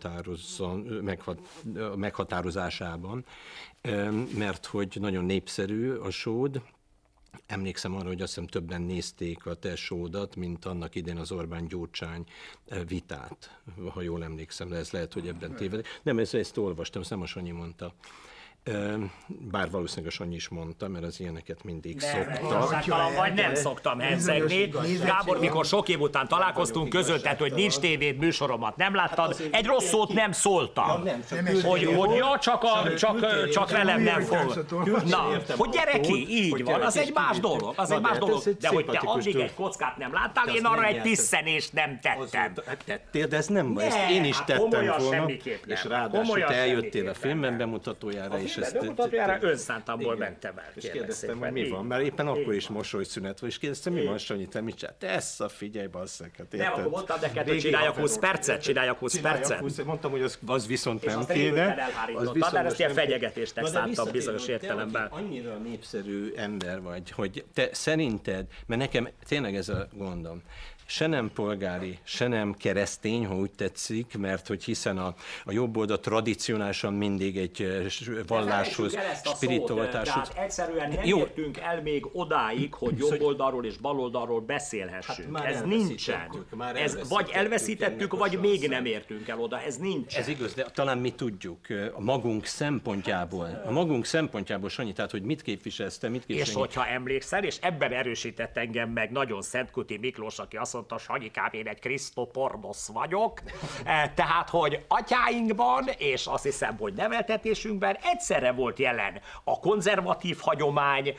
meghatározásában, mert hogy nagyon népszerű a showd. Emlékszem arra, hogy azt hiszem többen nézték a te showdat, mint annak idén az Orbán-Gyurcsány vitát, ha jól emlékszem, de ez lehet, hogy ebben tévedek. Nem, ezt olvastam, ezt nem a Sanyi mondta. Bár valószínűleg a Sanyi is mondta, mert az ilyeneket mindig szokta. Vagy nem szoktam henzegni. Gábor, mikor sok év után találkoztunk, közölted, hogy nincs tévéd, műsoromat nem láttad, egy rossz szót nem szóltam. Hogy ja, csak velem nem fog. Na, hogy gyere ki, így van, az egy más dolog. Az egy más dolog. De hogy te addig egy kockát nem láttál, én arra egy pisszenést nem tettem. Tettél, de ez nem baj, ezt én is tettem volna. És ráadásul te eljöttél a filmben bemutatójára, és és ezt... Bemutatójára önszántamból mentem el. És kérdeztem, hogy mi van, mert éppen akkor is mosolyszünet volt, és kérdeztem, mi van, Sanyi, te mit csinál? Te figyelj, basszak, hát nem, akkor mondtam neked, hogy csináljak 20 percet, csináljak 20 percet. Mondtam, hogy az viszont nem kéne. Mert ezt ilyen fenyegetésnek szántam bizonyos értelemben. Annyira népszerű ember vagy, hogy te szerinted, mert nekem tényleg ez a gondom, se nem polgári, se nem keresztény, ha úgy tetszik, mert hogy hiszen a jobb oldal tradicionálisan mindig egy valláshoz, spiritualitáshoz. Egyszerűen nem értünk el még odáig, hogy jobb oldalról és bal oldalról beszélhessünk. Hát ez nincsen. Vagy elveszítettük, vagy még nem értünk el oda. Ez nincsen. Ez igaz, de talán mi tudjuk a magunk szempontjából. A magunk szempontjából, Sanyi, tehát hogy mit képviselsz te, mit képviselsz. És hogyha emlékszel, és ebben erősített engem meg nagyon Szentkuti Miklós, aki azt mondta, Sanyikám, én egy Krisztopornosz vagyok, tehát, hogy atyáinkban, és azt hiszem, hogy neveltetésünkben egyszerre volt jelen a konzervatív hagyomány,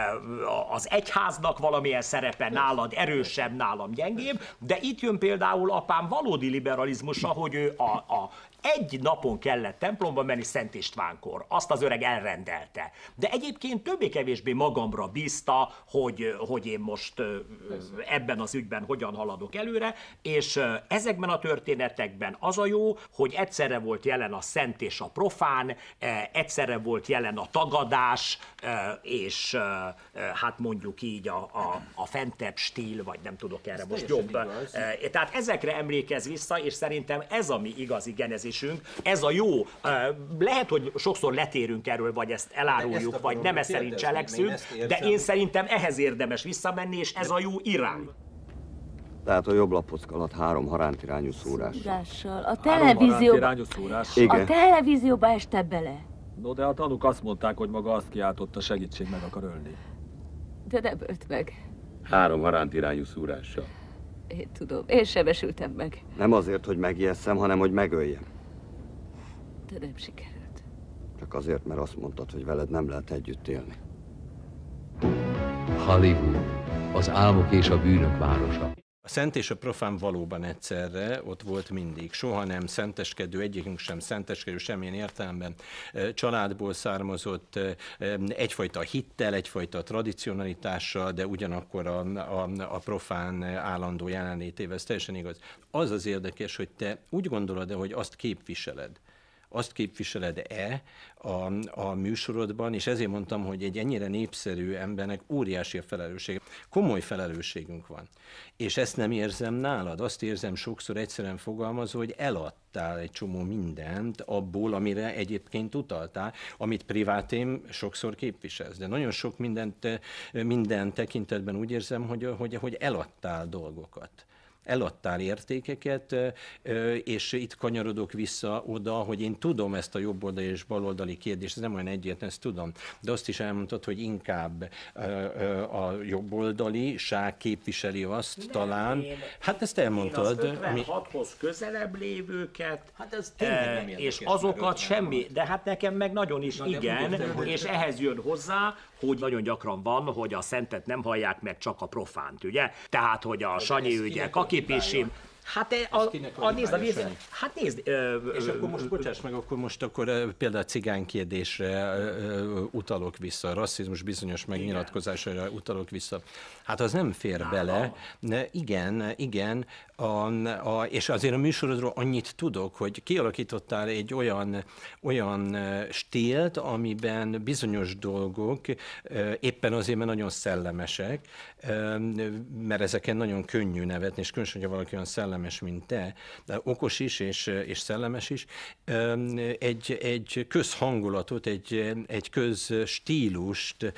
az egyháznak valamilyen szerepe nálad erősebb, nálam gyengébb, de itt jön például apám valódi liberalizmusa, hogy ő egy napon kellett templomba menni Szent Istvánkor. Azt az öreg elrendelte. De egyébként többé-kevésbé magamra bízta, hogy én most ebben az ügyben hogyan haladok előre, és ezekben a történetekben az a jó, hogy egyszerre volt jelen a szent és a profán, egyszerre volt jelen a tagadás, és hát mondjuk így a fentebb stíl, vagy nem tudok erre most jobb. Tehát ezekre emlékez vissza, és szerintem ez a mi igazi genezisünk, ez a jó. Lehet, hogy sokszor letérünk erről, vagy ezt eláruljuk, vagy nem ezt szerint cselekszünk, de én szerintem ehhez érdemes visszamenni, és ez a jó irány. Tehát a jobb lapocka alatt 3 harántirányú szúrással. A televízióba... Igen. A televízióba este bele. No, de a tanúk azt mondták, hogy maga azt kiáltotta, segítség meg akar ölni. De nem ölt meg. 3 harántirányú szúrással. Én tudom, én sebesültem meg. Nem azért, hogy megijesszem, hanem hogy megöljem. De nem sikerült. Csak azért, mert azt mondtad, hogy veled nem lehet együtt élni. Hollywood, az álmok és a bűnök városa. A szent és a profán valóban egyszerre ott volt mindig. Soha nem szenteskedő, egyikünk sem szenteskedő semmilyen értelemben. Családból származott, egyfajta hittel, egyfajta tradicionalitással, de ugyanakkor a profán állandó jelenlétével. Ez teljesen igaz. Az az érdekes, hogy te úgy gondolod-e, hogy azt képviseled, azt képviseled-e a műsorodban, és ezért mondtam, hogy egy ennyire népszerű embernek óriási a felelősség. Komoly felelősségünk van. És ezt nem érzem nálad. Azt érzem sokszor egyszerűen fogalmazva, hogy eladtál egy csomó mindent abból, amire egyébként utaltál, amit privátén sokszor képviselsz. De nagyon sok minden tekintetben úgy érzem, hogy eladtál dolgokat. Eladtál értékeket, és itt kanyarodok vissza oda, hogy én tudom ezt a jobboldali és baloldali kérdést, ez nem olyan egyértelmű, ezt tudom, de azt is elmondtad, hogy inkább a jobboldaliság képviseli azt nem, talán. Hát ezt elmondtad. Én az 56-hoz közelebb lévőket, hát ez és azokat semmi, de hát nekem meg nagyon is igen, és ehhez jön hozzá, hogy nagyon gyakran van, hogy a szentet nem hallják meg, csak a profánt, ugye? Tehát, hogy a Sanyi ügyek, a képésim, hát nézd. És akkor most, bocsáss meg, akkor például a cigány kérdésre utalok vissza, a rasszizmus bizonyos megnyilatkozására utalok vissza. Hát az nem fér bele. Igen, és azért a műsorodról annyit tudok, hogy kialakítottál egy olyan stílt, amiben bizonyos dolgok éppen azért, mert nagyon szellemesek, mert ezeken nagyon könnyű nevetni, és különösen, hogyha valaki olyan szellemes, mint te, de okos is, és szellemes is, egy közhangulatot, egy közstílust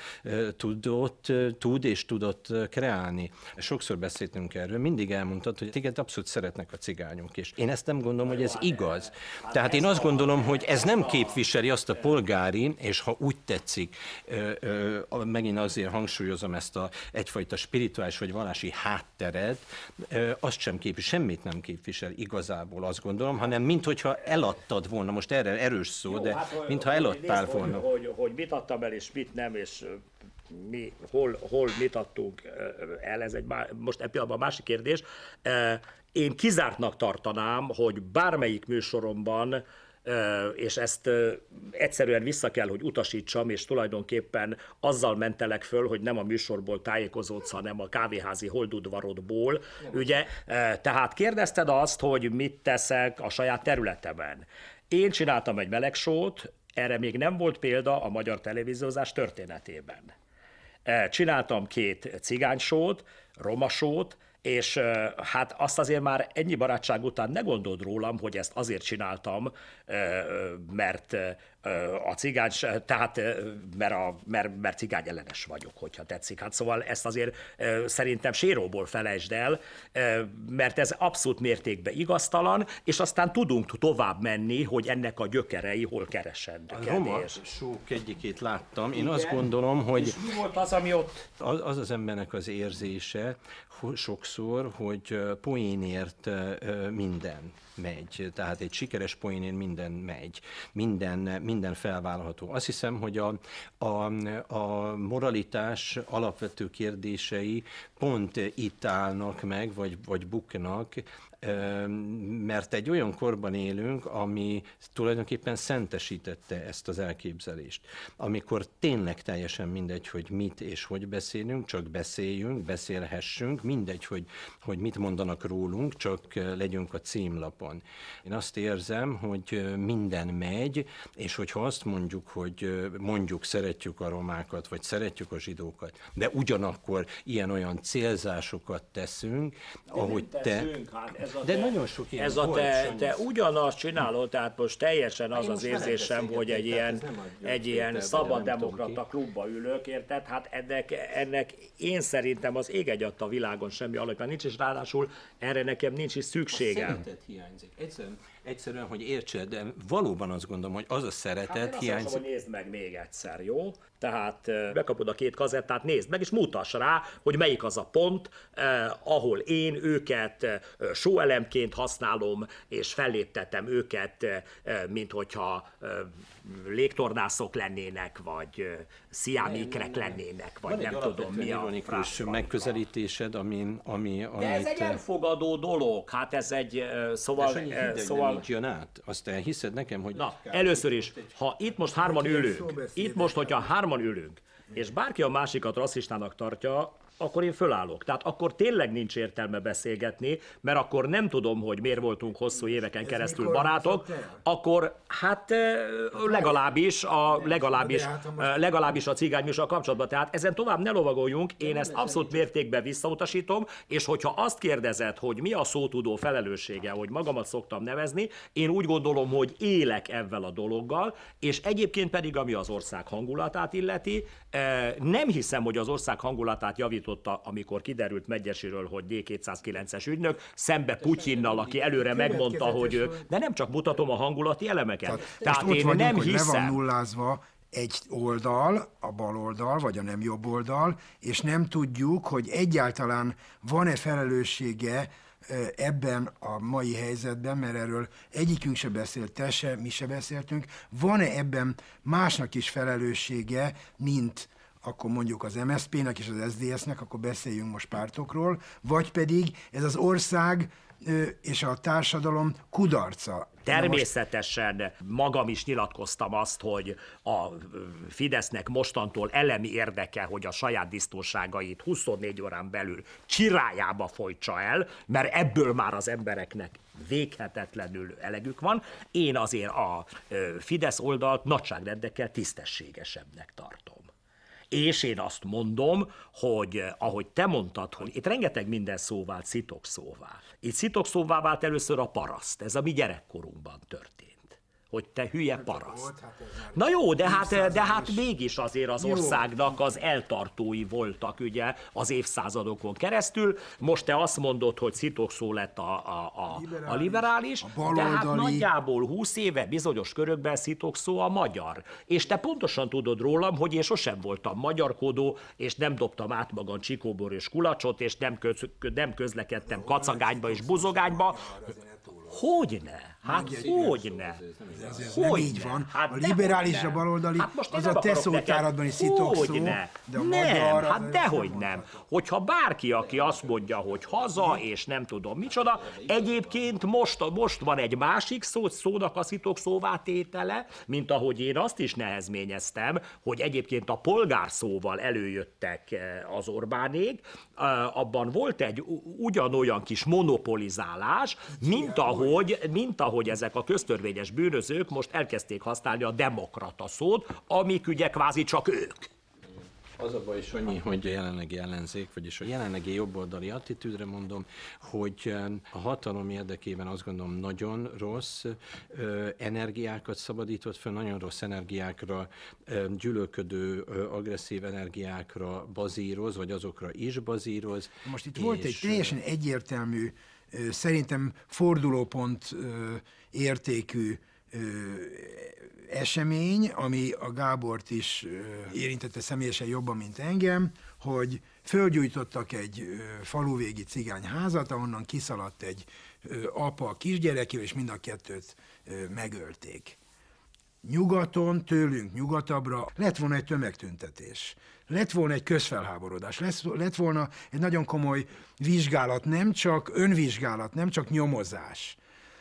tudott kreálni. Sokszor beszéltünk erről, mindig elmondtad, hogy téged abszolút szeretnek a cigányok, és én ezt nem gondolom, hogy ez igaz. Tehát én azt gondolom, hogy ez nem képviseli azt a polgári, és ha úgy tetszik, megint azért hangsúlyozom ezt egyfajta spirituális vagy vallási hátteret, azt sem képvisel, semmit nem képvisel igazából, azt gondolom, hanem minthogyha eladtad volna, most erre erős szó, de mintha eladtál volna. Hogy mit adtam el, és mit nem, és mi, hol mit adtunk el, ez most e pillanatban másik kérdés. Én kizártnak tartanám, hogy bármelyik műsoromban, és ezt egyszerűen vissza kell, hogy utasítsam, és tulajdonképpen azzal mentelek föl, hogy nem a műsorból tájékozódsz, hanem a kávéházi holdudvarodból. Ugye, tehát kérdezted azt, hogy mit teszek a saját területemen. Én csináltam egy melegsót, erre még nem volt példa a magyar televíziózás történetében. Csináltam 2 cigánysót, romasót, és hát azt azért már ennyi barátság után ne gondold rólam, hogy ezt azért csináltam, mert a cigány, tehát mert cigány ellenes vagyok, hogyha tetszik. Hát szóval ezt azért szerintem séróból felejtsd el, mert ez abszolút mértékben igaztalan, és aztán tudunk tovább menni, hogy ennek a gyökerei hol keresendők. A romasók egyikét láttam. Én azt gondolom, hogy... És mi volt az, ami ott? Az embernek az érzése sokszor, hogy poénért minden megy. Tehát egy sikeres poénért minden megy. Minden felvállalható. Azt hiszem, hogy a moralitás alapvető kérdései pont itt állnak meg, vagy buknak, mert egy olyan korban élünk, ami tulajdonképpen szentesítette ezt az elképzelést. Amikor tényleg teljesen mindegy, hogy mit és hogy beszélünk, csak beszéljünk, beszélhessünk, mindegy, hogy mit mondanak rólunk, csak legyünk a címlapon. Én azt érzem, hogy minden megy, és hogyha azt mondjuk, hogy szeretjük a romákat, vagy szeretjük a zsidókat, de ugyanakkor ilyen-olyan célzásokat teszünk, ahogy te... De nagyon sok ilyen ez te ugyanazt csinálod, tehát most teljesen az az érzésem, hogy egy ilyen szabad demokrata klubba ülök, érted? Hát ennek én szerintem az ég egyadt a világon semmi alapján nincs, és ráadásul erre nekem nincs is szükségem. A szeretet hiányzik. Egyszerűen, hogy értsed, de valóban azt gondolom, hogy az a szeretet hiányzik. Hogy nézd meg még egyszer, jó? Tehát bekapod a 2 kazettát, nézd meg, és mutass rá, hogy melyik az a pont, ahol én őket sóelemként használom, és felléptetem őket, mint hogyha légtornászok lennének, vagy sziámikrek lennének, vagy nem tudom mi a ironikus megközelítésed, ami de ez egy elfogadó dolog, hát ez egy, szóval így jön át. Azt elhiszed nekem, hogy... Na, először is, ha itt most 3-an ülünk, hogyha 3-an ülünk, és bárki a másikat rasszistának tartja, akkor én fölállok. Tehát akkor tényleg nincs értelme beszélgetni, mert akkor nem tudom, hogy miért voltunk hosszú éveken keresztül barátok, akkor hát legalábbis a cigányműsor kapcsolatban. Tehát ezen tovább ne lovagoljunk, én ezt abszolút mértékben visszautasítom, és hogyha azt kérdezed, hogy mi a szótudó felelőssége, hogy magamat szoktam nevezni, én úgy gondolom, hogy élek ezzel a dologgal, és egyébként pedig, ami az ország hangulatát illeti, nem hiszem, hogy az ország hangulatát javította, amikor kiderült Medgyessy-ről, hogy D209-es ügynök, szembe Putyinnal, aki előre megmondta, hogy de nem csak mutatom a hangulati elemeket. Tehát én vagyunk, nem hiszem. Le van nullázva egy oldal, a bal oldal, vagy a nem jobb oldal, és nem tudjuk, hogy egyáltalán van-e felelőssége ebben a mai helyzetben, mert erről egyikünk se beszélt, te se, mi se beszéltünk, van-e ebben másnak is felelőssége, mint akkor mondjuk az MSZP-nek és az SZDSZ-nek, akkor beszéljünk most pártokról, vagy pedig ez az ország és a társadalom kudarca. Természetesen magam is nyilatkoztam azt, hogy a Fidesznek mostantól elemi érdeke, hogy a saját disznóságait 24 órán belül csirájába folytsa el, mert ebből már az embereknek véghetetlenül elegük van. Én azért a Fidesz oldalt nagyságrendekkel tisztességesebbnek tartom. És én azt mondom, hogy ahogy te mondtad, hogy itt rengeteg minden szó vált szitokszóvá. Itt szitokszóvá vált először a paraszt, ez a mi gyerekkorunkban történt. Hogy te hülye paraszt. Na jó, de hát mégis azért az országnak az eltartói voltak ugye az évszázadokon keresztül. Most te azt mondod, hogy szitokszó lett a liberális, de hát nagyjából 20 éve bizonyos körökben szitokszó a magyar. És te pontosan tudod rólam, hogy én sosem voltam magyarkodó, és nem dobtam át magam csikóbor és kulacsot, és nem közlekedtem kacagányba és buzogányba. Hogyne? Hát hogyne? Ez nem így van. Hát a liberális, a baloldali, az a te szótáradban is szitokszó, de a magyar... Hát dehogy nem. Hogyha bárki, aki azt mondja, hogy haza, és nem tudom micsoda, egyébként most van egy másik szónak a szitokszóvá tétele, mint ahogy én azt is nehezményeztem, hogy egyébként a polgárszóval előjöttek az Orbánék, abban volt egy ugyanolyan kis monopolizálás, mint ahogy ezek a köztörvényes bűnözők most elkezdték használni a demokrata szót, amik ugye kvázi csak ők. Az a baj is annyi, hogy a jelenlegi ellenzék, vagyis a jelenlegi jobboldali attitűdre mondom, hogy a hatalom érdekében azt gondolom nagyon rossz energiákat szabadított fel, nagyon rossz energiákra, gyűlölködő, agresszív energiákra bazíroz, vagy azokra is bazíroz. Most itt volt egy teljesen egyértelmű, szerintem fordulópont értékű esemény, ami a Gábort is érintette személyesen jobban, mint engem, hogy fölgyújtottak egy faluvégi cigányházat, ahonnan kiszaladt egy apa a kisgyerekével, és mind a kettőt megölték. Nyugaton, tőlünk nyugatabbra lett volna egy tömegtüntetés, lett volna egy közfelháborodás, lett volna egy nagyon komoly vizsgálat, nem csak önvizsgálat, nem csak nyomozás.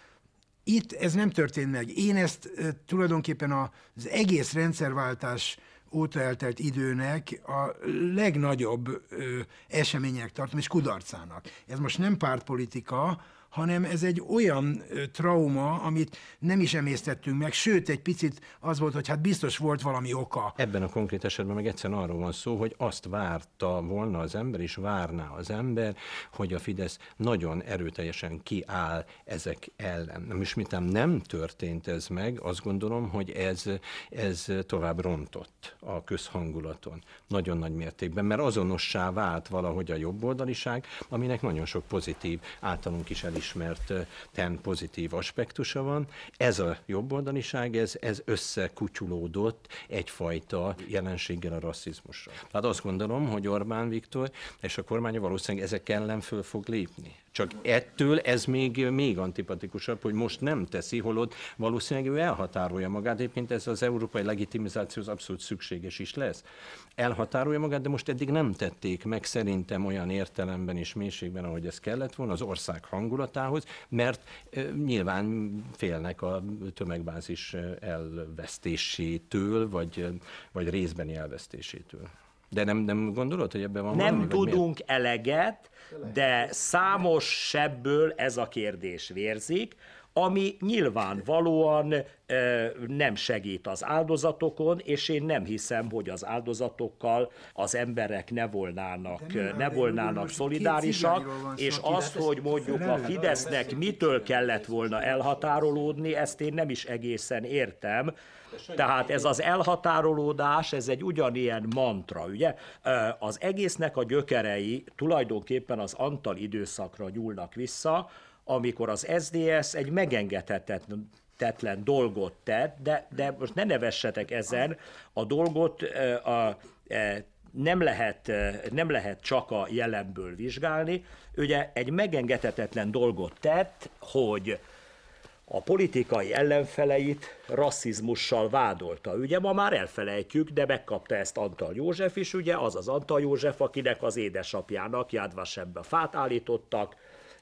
Itt ez nem történt meg. Én ezt tulajdonképpen az egész rendszerváltás óta eltelt időnek a legnagyobb események tartom, és kudarcának. Ez most nem pártpolitika, hanem ez egy olyan trauma, amit nem is emésztettünk meg, sőt, egy picit az volt, hogy hát biztos volt valami oka. Ebben a konkrét esetben meg egyszerűen arról van szó, hogy azt várta volna az ember, és várná az ember, hogy a Fidesz nagyon erőteljesen kiáll ezek ellen. Nem történt ez meg, azt gondolom, hogy ez tovább rontott a közhangulaton. Nagyon nagy mértékben, mert azonossá vált valahogy a jobboldaliság, aminek nagyon sok pozitív, általunk is elismert pozitív aspektusa van. Ez a jobboldaliság, ez összekutyulódott egyfajta jelenséggel, a rasszizmussal. Tehát azt gondolom, hogy Orbán Viktor és a kormánya valószínűleg ezek ellen föl fog lépni. Csak ettől ez még antipatikusabb, hogy most nem teszi, holott valószínűleg ő elhatárolja magát, egyébként ez az európai legitimizációhoz abszolút szükséges is lesz. Elhatárolja magát, de most eddig nem tették meg szerintem olyan értelemben és mélységben, ahogy ez kellett volna az ország hangulatához, mert nyilván félnek a tömegbázis elvesztésétől, vagy részbeni elvesztésétől. De nem gondolod, hogy ebben van valami? Nem tudunk eleget, de számos sebből ez a kérdés vérzik, ami nyilvánvalóan nem segít az áldozatokon, és én nem hiszem, hogy az áldozatokkal az emberek ne volnának szolidárisak, és azt, hogy mondjuk a Fidesznek mitől kellett volna elhatárolódni, ezt én nem is egészen értem. Tehát ez az elhatárolódás, ez egy ugyanilyen mantra, ugye? Az egésznek a gyökerei tulajdonképpen az Antal időszakra nyúlnak vissza, amikor az SZDSZ egy megengedhetetlen dolgot tett, de most ne nevessetek ezen, a dolgot nem lehet csak a jelenből vizsgálni. Ugye egy megengedhetetlen dolgot tett, hogy a politikai ellenfeleit rasszizmussal vádolta. Ugye ma már elfelejtjük, de megkapta ezt Antal József is, ugye az az Antal József, akinek az édesapjának Yad Vashembe fát állítottak,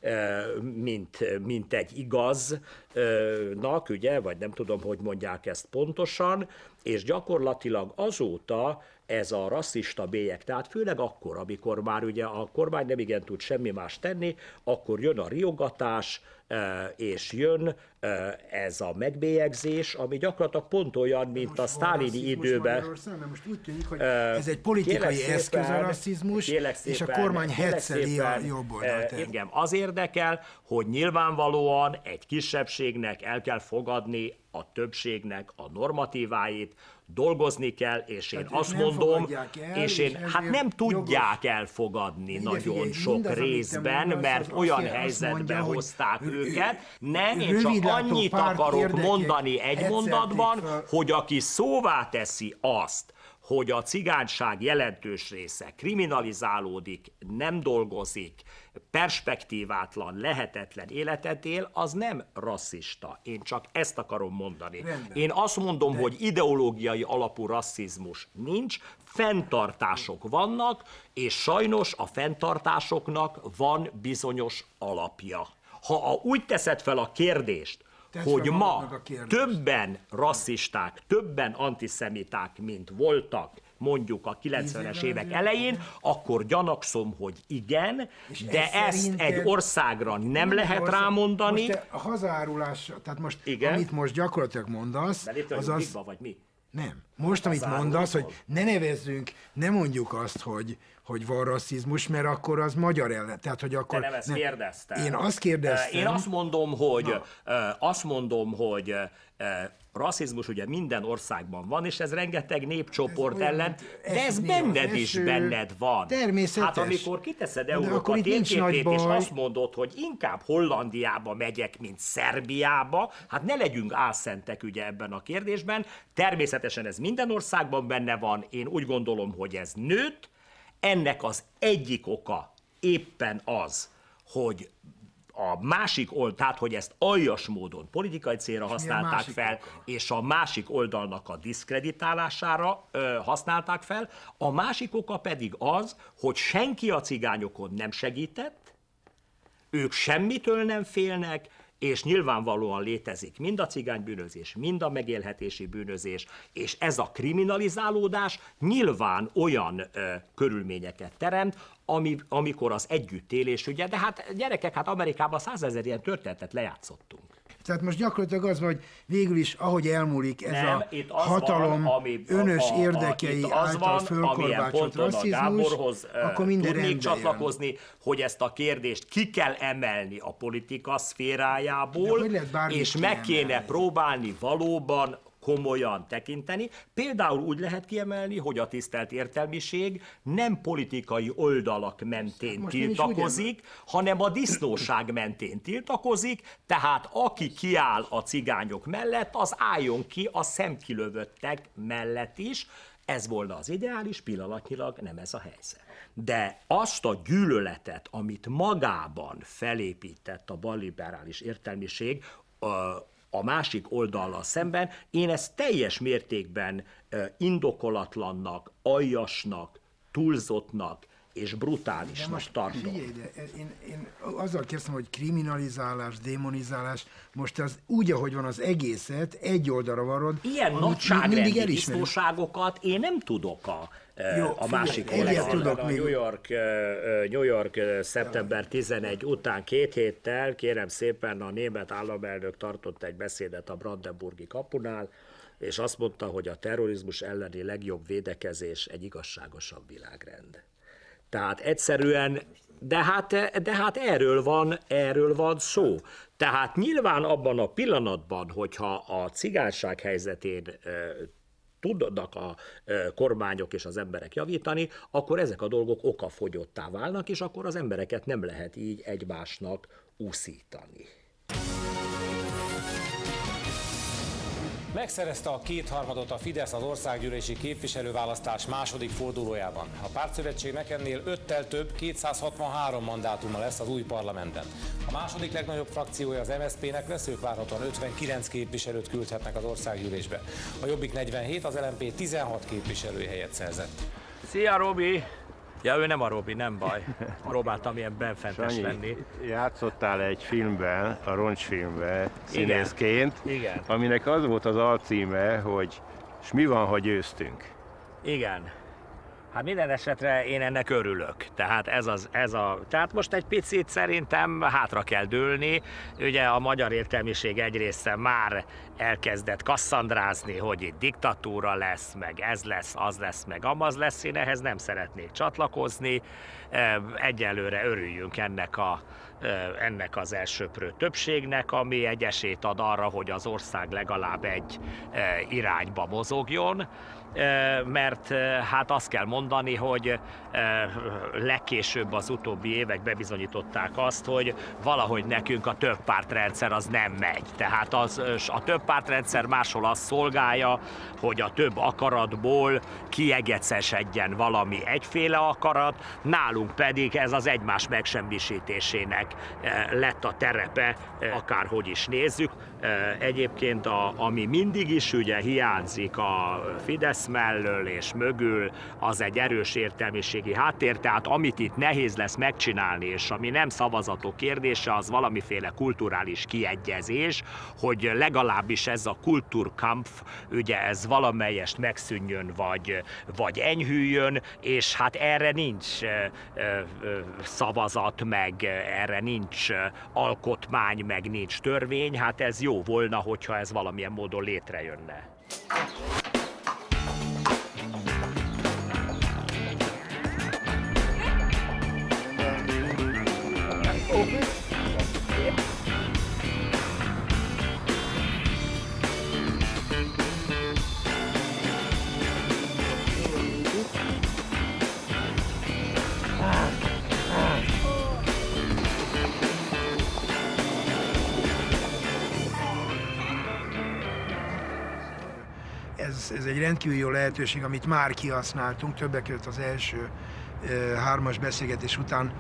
mint egy igaznak, ugye, vagy nem tudom, hogy mondják ezt pontosan, és gyakorlatilag azóta ez a rasszista bélyeg, tehát főleg akkor, amikor már ugye a kormány nem igen tud semmi más tenni, akkor jön a riogatás, és jön ez a megbélyegzés, ami gyakorlatilag pont olyan, mint a sztálini időben. Most úgy tűnik, hogy ez egy politikai eszköz a rasszizmus, és a kormány hetszeli a jobb oldalt. Engem az érdekel, hogy nyilvánvalóan egy kisebbségnek el kell fogadni a többségnek a normatíváit, dolgozni kell, és én azt mondom, hát nem tudják elfogadni nagyon sok részben, mert olyan helyzetbe hozták őket. Nem, én csak annyit akarok mondani egy mondatban, hogy aki szóvá teszi azt, hogy a cigányság jelentős része kriminalizálódik, nem dolgozik, perspektívátlan, lehetetlen életet él, az nem rasszista. Én csak ezt akarom mondani. Rendben. Én azt mondom, hogy ideológiai alapú rasszizmus nincs, fenntartások vannak, és sajnos a fenntartásoknak van bizonyos alapja. Ha úgy teszed fel a kérdést, hogy ma többen rasszisták, többen antiszemiták, mint voltak mondjuk a 90-es évek elején, akkor gyanakszom, hogy igen, de ezt egy országra nem lehet rámondani. Most a hazárulás, tehát most, amit most gyakorlatilag mondasz, az az... vagy mi? Nem. Most, amit mondasz, hogy ne nevezzünk, ne mondjuk azt, hogy van rasszizmus, mert akkor az magyar ellen. Tehát, hogy akkor... Te nem ezt kérdeztem. Én azt kérdeztem. Én azt mondom, hogy rasszizmus ugye minden országban van, és ez rengeteg népcsoport ellen, de ez benned is benned van. Természetes. Hát amikor kiteszed Európa térképét, és azt mondod, hogy inkább Hollandiába megyek, mint Szerbiába, hát ne legyünk álszentek ugye ebben a kérdésben. Természetesen ez minden országban benne van, én úgy gondolom, hogy ez nőtt. Ennek az egyik oka éppen az, hogy a másik oldal, tehát hogy ezt aljas módon politikai célra használták fel, és a másik oldalnak a diszkreditálására használták fel. A másik oka pedig az, hogy senki a cigányokon nem segített, ők semmitől nem félnek, és nyilvánvalóan létezik mind a cigánybűnözés, mind a megélhetési bűnözés, és ez a kriminalizálódás nyilván olyan körülményeket teremt, amikor az együttélés, ugye, de hát gyerekek, hát Amerikában 100 000 ilyen történetet lejátszottunk. Tehát most gyakorlatilag az van, hogy végül is, ahogy elmúlik ez a hatalom önös érdekei által fölkorbácsolt rasszizmus, akkor minden rendben csatlakozni, hogy ezt a kérdést ki kell emelni a politika szférájából, és meg kéne próbálni valóban komolyan tekinteni. Például úgy lehet kiemelni, hogy a tisztelt értelmiség nem politikai oldalak mentén tiltakozik, hanem a disznóság mentén tiltakozik, tehát aki kiáll a cigányok mellett, az álljon ki a szemkilövöttek mellett is. Ez volna az ideális, pillanatnyilag nem ez a helyzet. De azt a gyűlöletet, amit magában felépített a balliberális értelmiség, a másik oldallal szemben, én ezt teljes mértékben indokolatlannak, aljasnak, túlzottnak és brutálisnak tartom. Figyelj, de én azzal kezdtem, hogy kriminalizálás, démonizálás, most az úgy, ahogy van az egészet, egy oldalra varod, ilyen nagyságrendi disznóságokat én nem tudok a másik oldalon. A New York szeptember 11 után 2 héttel, kérem szépen, a német államelnök tartott egy beszédet a Brandenburgi kapunál, és azt mondta, hogy a terrorizmus elleni legjobb védekezés egy igazságosabb világrend. Tehát egyszerűen, de hát erről van szó. Tehát nyilván abban a pillanatban, hogyha a cigányság helyzetén tudnak a kormányok és az emberek javítani, akkor ezek a dolgok okafogyottá válnak, és akkor az embereket nem lehet így egymásnak úszítani. Megszerezte a 2/3 a Fidesz az országgyűlési képviselőválasztás második fordulójában. A pártszövetségnek ennél 5-tel több, 263 mandátuma lesz az új parlamentben. A második legnagyobb frakciója az MSZP-nek lesz, ők várhatóan 59 képviselőt küldhetnek az országgyűlésbe. A Jobbik 47, az LMP 16 képviselőhelyet szerzett. Szia, Robi! Ja, ő nem a Robi, nem baj. Próbáltam ilyen benfentes lenni. Játszottál egy filmben, a Roncsfilmben színészként, Igen. Aminek az volt az alcíme, hogy s mi van, ha győztünk? Igen. Hát minden esetre én ennek örülök. Tehát tehát most egy picit szerintem hátra kell dőlni. Ugye a magyar értelmiség egy része már elkezdett kasszandrázni, hogy itt diktatúra lesz, meg ez lesz, az lesz, meg amaz lesz. Én ehhez nem szeretnék csatlakozni. Egyelőre örüljünk ennek a ennek az elsöprő többségnek, ami egy esélyt ad arra, hogy az ország legalább egy irányba mozogjon, mert hát azt kell mondani, hogy legkésőbb az utóbbi évek bebizonyították azt, hogy valahogy nekünk a többpártrendszer az nem megy. Tehát a többpártrendszer máshol azt szolgálja, hogy a több akaratból kiegecesedjen valami egyféle akarat, nálunk pedig ez az egymás megsemmisítésének lett a terepe, akárhogy is nézzük. Egyébként ami mindig is ugye hiányzik a Fidesz mellől és mögül, az egy erős értelmiségi háttér, tehát amit itt nehéz lesz megcsinálni, és ami nem szavazatok kérdése, az valamiféle kulturális kiegyezés, hogy legalábbis ez a Kulturkampf, ugye ez valamelyest megszűnjön, vagy enyhüljön, és hát erre nincs szavazat, meg erre nincs alkotmány, meg nincs törvény, hát ez jó volna, hogyha ez valamilyen módon létrejönne. Ez egy rendkívül jó lehetőség, amit már kihasználtunk, többek között az első 3-as beszélgetés után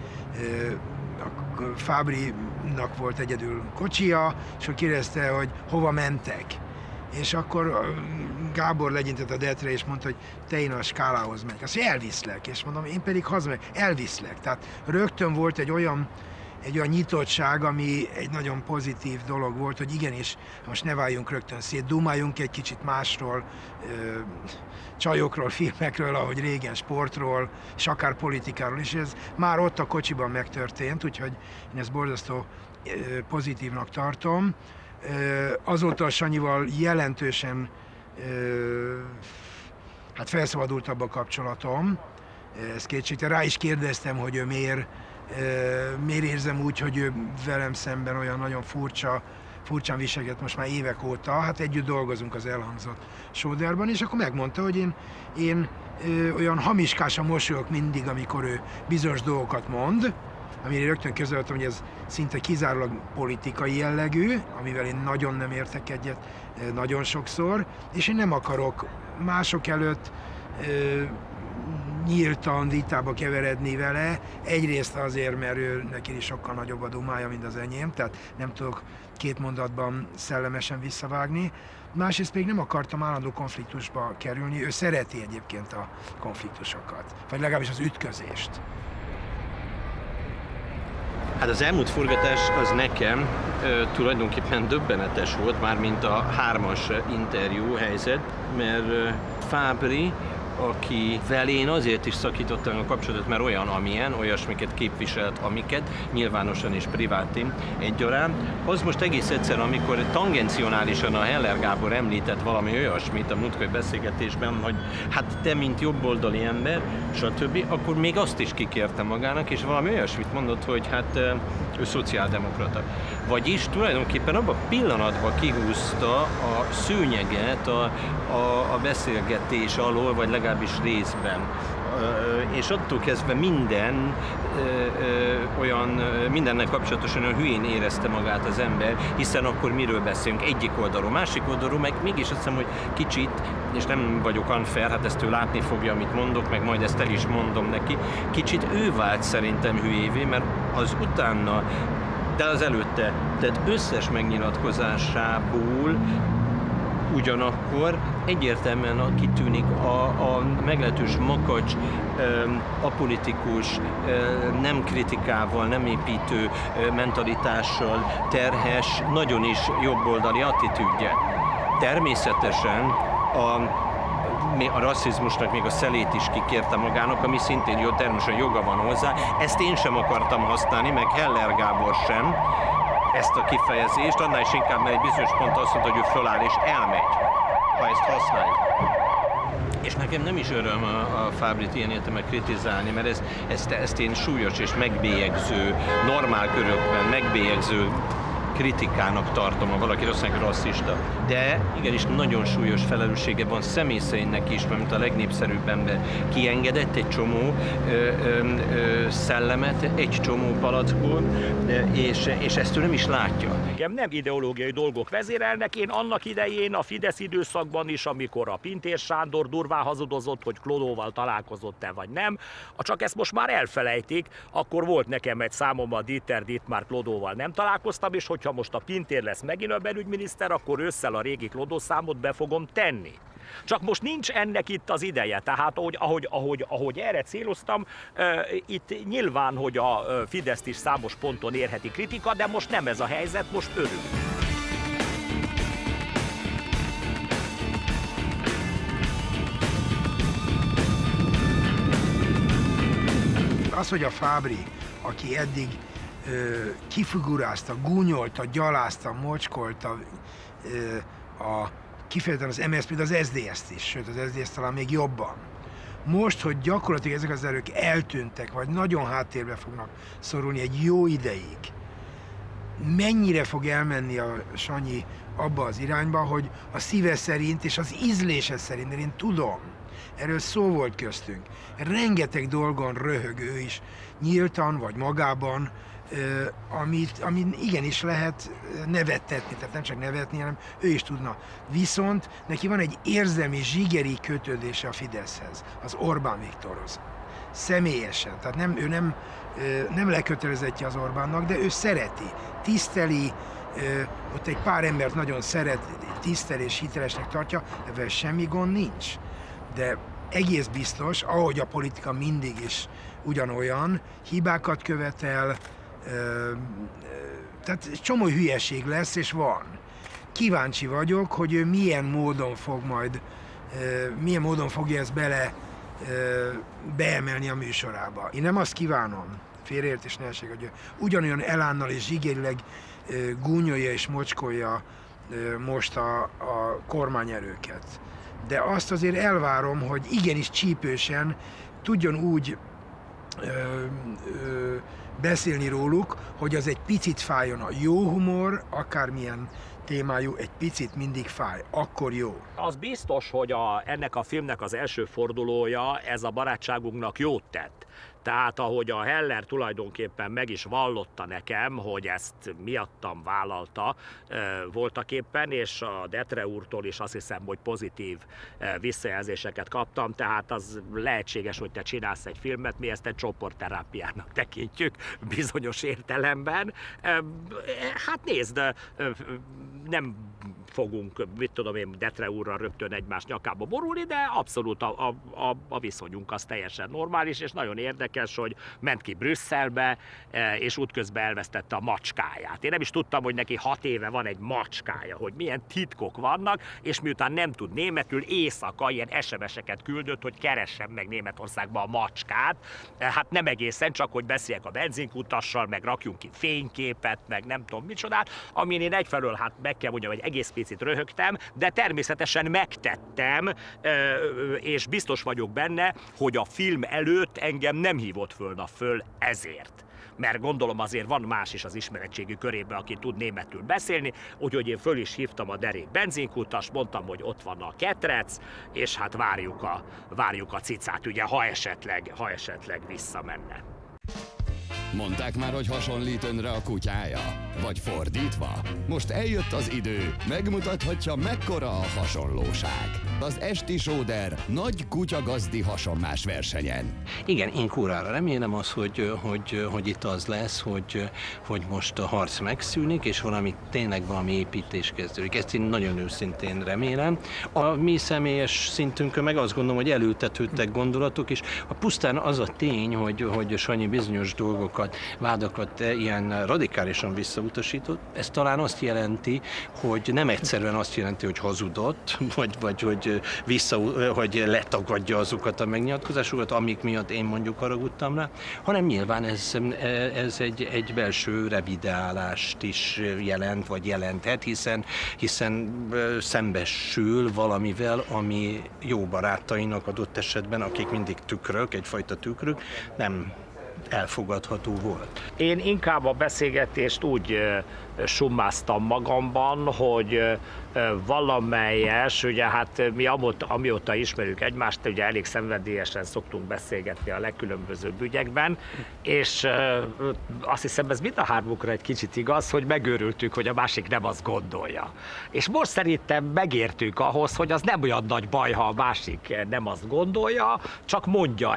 Fábrinak volt egyedül kocsija, és akkor kérdezte, hogy hova mentek. És akkor Gábor legyintett a detre, és mondta, hogy te én a Skálához megyek. Azt mondja, elviszlek, és mondom, én pedig hazamegyek, elviszlek. Tehát rögtön volt egy olyan nyitottság, ami egy nagyon pozitív dolog volt, hogy igenis, most ne váljunk rögtön szét, dumáljunk egy kicsit másról, csajokról, filmekről, ahogy régen sportról, és akár politikáról is. Ez már ott a kocsiban megtörtént, úgyhogy én ezt borzasztó pozitívnak tartom. Azóta a Sanyival jelentősen hát felszabadultabb a kapcsolatom. Ez kétségtelen. Rá is kérdeztem, hogy ő miért érzem úgy, hogy ő velem szemben olyan nagyon furcsán viselkedett most már évek óta. Hát együtt dolgozunk az elhangzott sóderban, és akkor megmondta, hogy én olyan hamiskásan mosolyogok mindig, amikor ő bizonyos dolgokat mond, amire rögtön közöltem, hogy ez szinte kizárólag politikai jellegű, amivel én nagyon nem értek egyet nagyon sokszor, és én nem akarok mások előtt nyíltan vitába keveredni vele, egyrészt azért, mert ő neki is sokkal nagyobb a dumája, mint az enyém, tehát nem tudok 2 mondatban szellemesen visszavágni. Másrészt pedig nem akartam állandó konfliktusba kerülni, ő szereti egyébként a konfliktusokat, vagy legalábbis az ütközést. Hát az elmúlt forgatás az nekem tulajdonképpen döbbenetes volt, mármint a 3-as interjú helyzet, mert Fábri, akivel én azért is szakítottam a kapcsolatot, mert olyan, amilyen, olyasmiket képviselt, amiket, nyilvánosan és privátin egyaránt. Az most egész egyszer, amikor tangencionálisan a Heller Gábor említett valami olyasmit a múltkori beszélgetésben, hogy hát te, mint jobboldali ember, stb., akkor még azt is kikérte magának, és valami olyasmit mondott, hogy hát ő szociáldemokrata. Vagyis tulajdonképpen abban a pillanatban kihúzta a szőnyeget a beszélgetés alól, vagy legalábbis részben. És attól kezdve mindennel kapcsolatosan olyan hülyén érezte magát az ember, hiszen akkor miről beszélünk? Egyik oldalról, másik oldalról, meg mégis azt hiszem, hogy kicsit, és nem vagyok unfair, hát ezt ő látni fogja, amit mondok, meg majd ezt el is mondom neki, kicsit ő vált szerintem hülyévé, mert az utána, de az előtte, tehát összes megnyilatkozásából ugyanakkor egyértelműen kitűnik a meglehetős makacs, apolitikus, nem kritikával, nem építő mentalitással terhes, nagyon is jobboldali attitűdje. Természetesen a rasszizmusnak még a szelét is kikérte magának, ami szintén jó, természetesen joga van hozzá. Ezt én sem akartam használni, meg Heller Gábor sem, ezt a kifejezést, annál is inkább, mert egy bizonyos pont azt mondta, hogy ő föláll és elmegy, ha ezt használjuk. És nekem nekem nem is öröm a Fábrit ilyen értelemben kritizálni, mert ezt én súlyos és megbélyegző, normál körökben megbélyegző kritikának tartom, ha valaki rasszista. De igenis nagyon súlyos felelőssége van személy szerintnek is, mert mint a legnépszerűbb ember kiengedett egy csomó szellemet, egy csomó palackból, és ezt ő nem is látja. Nekem nem ideológiai dolgok vezérelnek, én annak idején a Fidesz időszakban is, amikor a Pintér Sándor durván hazudozott, hogy Klodóval találkozott-e vagy nem, csak ezt most már elfelejtik, akkor volt nekem egy számom a Dieter Dittmar Klodóval nem találkoztam, és hogyha most a Pintér lesz megint a belügyminiszter, akkor ősszel a régi Klodó számot be fogom tenni. Csak most nincs ennek itt az ideje, tehát ahogy erre céloztam, itt nyilván, hogy a Fideszt is számos ponton érheti kritika, de most nem ez a helyzet, most örülünk. Az, hogy a Fábri, aki eddig kifigurázta, gúnyolta, gyalázta, mocskolta kifejezetten az MSZP-t, az SZDSZ-t is, sőt az SZDSZ talán még jobban. Most, hogy gyakorlatilag ezek az erők eltűntek, vagy nagyon háttérbe fognak szorulni egy jó ideig, mennyire fog elmenni a Sanyi abba az irányba, hogy a szíve szerint és az ízlése szerint, de én tudom, erről szó volt köztünk, rengeteg dolgon röhög ő is, nyíltan vagy magában, amit igenis lehet nevettetni, tehát nem csak nevetni, hanem ő is tudna. Viszont neki van egy érzelmi, zsigeri kötődése a Fideszhez, az Orbán Viktorhoz. Személyesen, tehát ő nem lekötelezettje az Orbánnak, de ő szereti, tiszteli, ott egy pár embert nagyon szeret, tisztel és hitelesnek tartja, ebben semmi gond nincs. De egész biztos, ahogy a politika mindig is ugyanolyan, hibákat követel, tehát csomó hülyeség lesz, és van. Kíváncsi vagyok, hogy ő milyen módon fogja ezt beemelni a műsorába. Én nem azt kívánom, félreértés ne essék, hogy ugyanolyan elánnal és zsigerileg gúnyolja és mocskolja most a kormányerőket. De azt azért elvárom, hogy igenis csípősen tudjon úgy beszélni róluk, hogy az egy picit fájjon. A jó humor, akármilyen témájú, egy picit mindig fáj, akkor jó. Az biztos, hogy ennek a filmnek az első fordulója, ez a barátságunknak jót tett. Tehát ahogy a Heller tulajdonképpen meg is vallotta nekem, hogy ezt miattam vállalta voltaképpen, és a Detre úrtól is azt hiszem, hogy pozitív visszajelzéseket kaptam, tehát az lehetséges, hogy te csinálsz egy filmet, mi ezt egy csoportterápiának tekintjük bizonyos értelemben. Hát nézd, nem fogunk, mit tudom én, Detre úrral rögtön egymás nyakába borulni, de abszolút a viszonyunk az teljesen normális, és nagyon érdekes, hogy ment ki Brüsszelbe, és útközben elvesztette a macskáját. Én nem is tudtam, hogy neki 6 éve van egy macskája, hogy milyen titkok vannak, és miután nem tud németül, éjszaka ilyen SMS-eket küldött, hogy keressem meg Németországba a macskát. Hát nem egészen, csak hogy beszéljek a benzinkutassal, meg rakjunk ki fényképet, meg nem tudom micsodát, amin én egyfelől, hát meg kell mondjam, hogy egész picit röhögtem, de természetesen megtettem, és biztos vagyok benne, hogy a film előtt engem nem hívott föl ezért. Mert gondolom azért van más is az ismeretségű körében, aki tud németül beszélni, úgyhogy én föl is hívtam a derék benzinkutas, mondtam, hogy ott van a ketrec, és hát várjuk a cicát, ugye, ha esetleg visszamenne. Mondták már, hogy hasonlít önre a kutyája? Vagy fordítva? Most eljött az idő, megmutathatja, mekkora a hasonlóság. Az esti sóder nagy kutyagazdi hasonmás versenyen. Igen, én kurvára remélem azt, hogy itt az lesz, hogy most a harc megszűnik, és tényleg valami építés kezdődik. Ezt én nagyon őszintén remélem. A mi személyes szintünkön meg azt gondolom, hogy elültetődtek gondolatok, és pusztán az a tény, hogy Sanyi bizonyos dolgokat, vádakat ilyen radikálisan visszautasított, ez talán azt jelenti, hogy nem egyszerűen azt jelenti, hogy hazudott, vagy hogy hogy letagadja azokat a megnyilatkozásokat, amik miatt én mondjuk haragudtam rá, hanem nyilván ez egy belső revideálást is jelent, vagy jelenthet, hiszen szembesül valamivel, ami jó barátainak adott esetben, akik mindig tükrök, egyfajta tükrök, nem elfogadható volt. Én inkább a beszélgetést úgy summáztam magamban, hogy valamelyes, ugye hát mi amióta ismerjük egymást, ugye elég szenvedélyesen szoktunk beszélgetni a legkülönbözőbb ügyekben, és azt hiszem ez mind a hármukra egy kicsit igaz, hogy megőrültük, hogy a másik nem azt gondolja. És most szerintem megértünk ahhoz, hogy az nem olyan nagy baj, ha a másik nem azt gondolja, csak mondja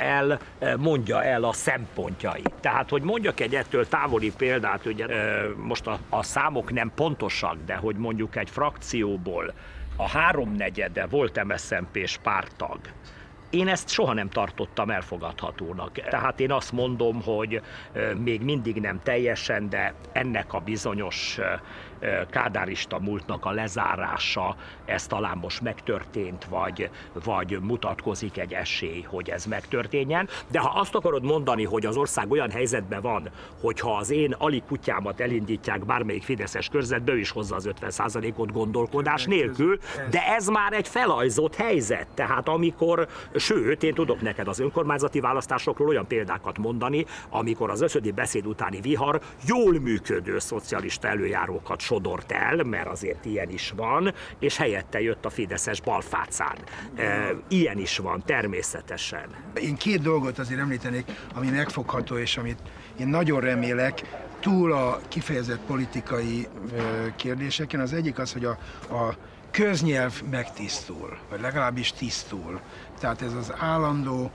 el a szempontjait. Tehát, hogy mondjak egy ettől távoli példát, ugye most a számok nem pontosak, de hogy mondjuk egy frakcióból a 3/4 volt MSZNP-s párttag. Én ezt soha nem tartottam elfogadhatónak. Tehát én azt mondom, hogy még mindig nem teljesen, de ennek a bizonyos kádárista múltnak a lezárása, ez talán most megtörtént, vagy mutatkozik egy esély, hogy ez megtörténjen. De ha azt akarod mondani, hogy az ország olyan helyzetben van, hogyha az én alikutyámat elindítják bármelyik fideszes körzetbe, ő is hozza az 50%-ot gondolkodás nélkül, de ez már egy felajzott helyzet. Tehát amikor, sőt, én tudok neked az önkormányzati választásokról olyan példákat mondani, amikor az összödi beszéd utáni vihar jól működő szocialista előjárókat sodort el, mert azért ilyen is van, és helyette jött a fideszes balfácán. Ilyen is van, természetesen. Én két dolgot azért említenék, ami megfogható, és amit én nagyon remélek, túl a kifejezett politikai kérdéseken. Az egyik az, hogy a köznyelv megtisztul, vagy legalábbis tisztul. Tehát ez az állandó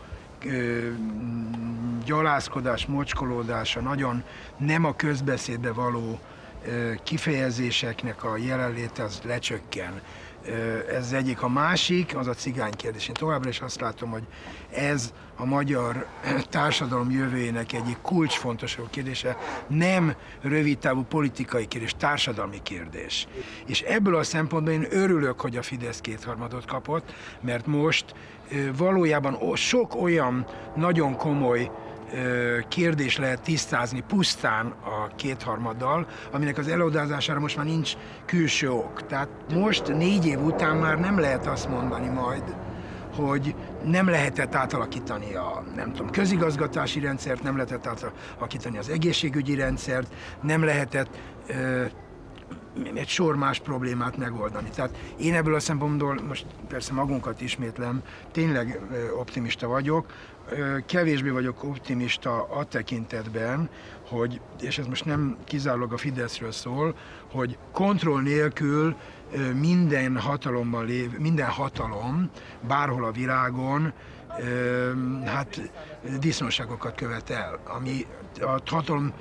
gyalázkodás, mocskolódása, nagyon nem a közbeszédbe való kifejezéseknek a jelenléte az lecsökken. Ez egyik. A másik, az a cigány kérdés. Én továbbra is azt látom, hogy ez a magyar társadalom jövőjének egyik kulcsfontosabb kérdése, nem rövidtávú politikai kérdés, társadalmi kérdés. És ebből a szempontból én örülök, hogy a Fidesz 2/3 kapott, mert most valójában sok olyan nagyon komoly kérdés lehet tisztázni pusztán a 2/3-dal, aminek az eloldására most már nincs külső ok. Tehát most 4 év után már nem lehet azt mondani majd, hogy nem lehetett átalakítani a, nem tudom, közigazgatási rendszert, nem lehetett átalakítani az egészségügyi rendszert, nem lehetett egy sor más problémát megoldani. Tehát én ebből a szempontból, most persze magunkat ismétlem, tényleg optimista vagyok, kevésbé vagyok optimista a tekintetben, hogy, és ez most nem kizárólag a Fideszről szól, hogy kontroll nélkül minden hatalom bárhol a világon hát disznóságokat követ el, ami a hatalom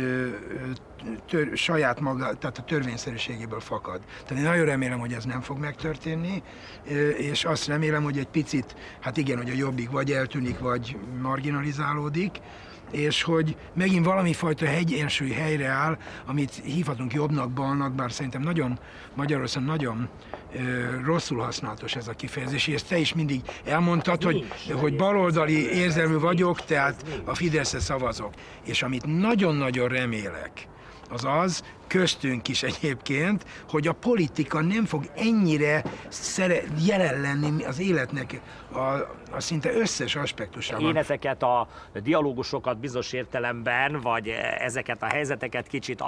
saját maga, tehát a törvényszerűségéből fakad. Tehát én nagyon remélem, hogy ez nem fog megtörténni, és azt remélem, hogy egy picit, hát igen, hogy a Jobbik vagy eltűnik, vagy marginalizálódik, és hogy megint valami fajta egyensúly helyreáll, amit hívhatunk jobbnak, balnak, bár szerintem Magyarországon nagyon rosszul használatos ez a kifejezés, és ezt te is mindig elmondtad, hogy baloldali érzelmű vagyok, tehát a Fideszre szavazok. És amit nagyon-nagyon remélek, az köztünk is egyébként, hogy a politika nem fog ennyire jelen lenni az életnek a szinte összes aspektusában. Én ezeket a dialógusokat bizonyos értelemben, vagy ezeket a helyzeteket kicsit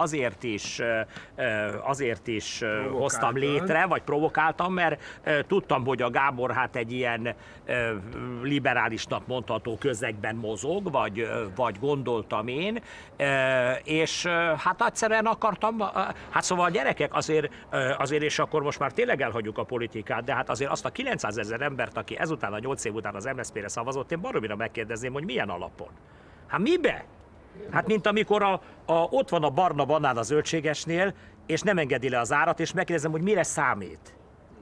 azért is hoztam létre, vagy provokáltam, mert tudtam, hogy a Gábor hát egy ilyen liberálisnak mondható közegben mozog, vagy gondoltam én, és hát egyszerűen akartam, hát szóval a gyerekek azért, és akkor most már tényleg elhagyjuk a politikát, de hát azért azt a 900 000 embert, aki ezután a 8 év után az MSZP-re szavazott, én baromira megkérdezném, hogy milyen alapon. Hát mibe? Hát mint amikor ott van a barna banán a zöldségesnél, és nem engedi le az árat, és megkérdezem, hogy mire számít.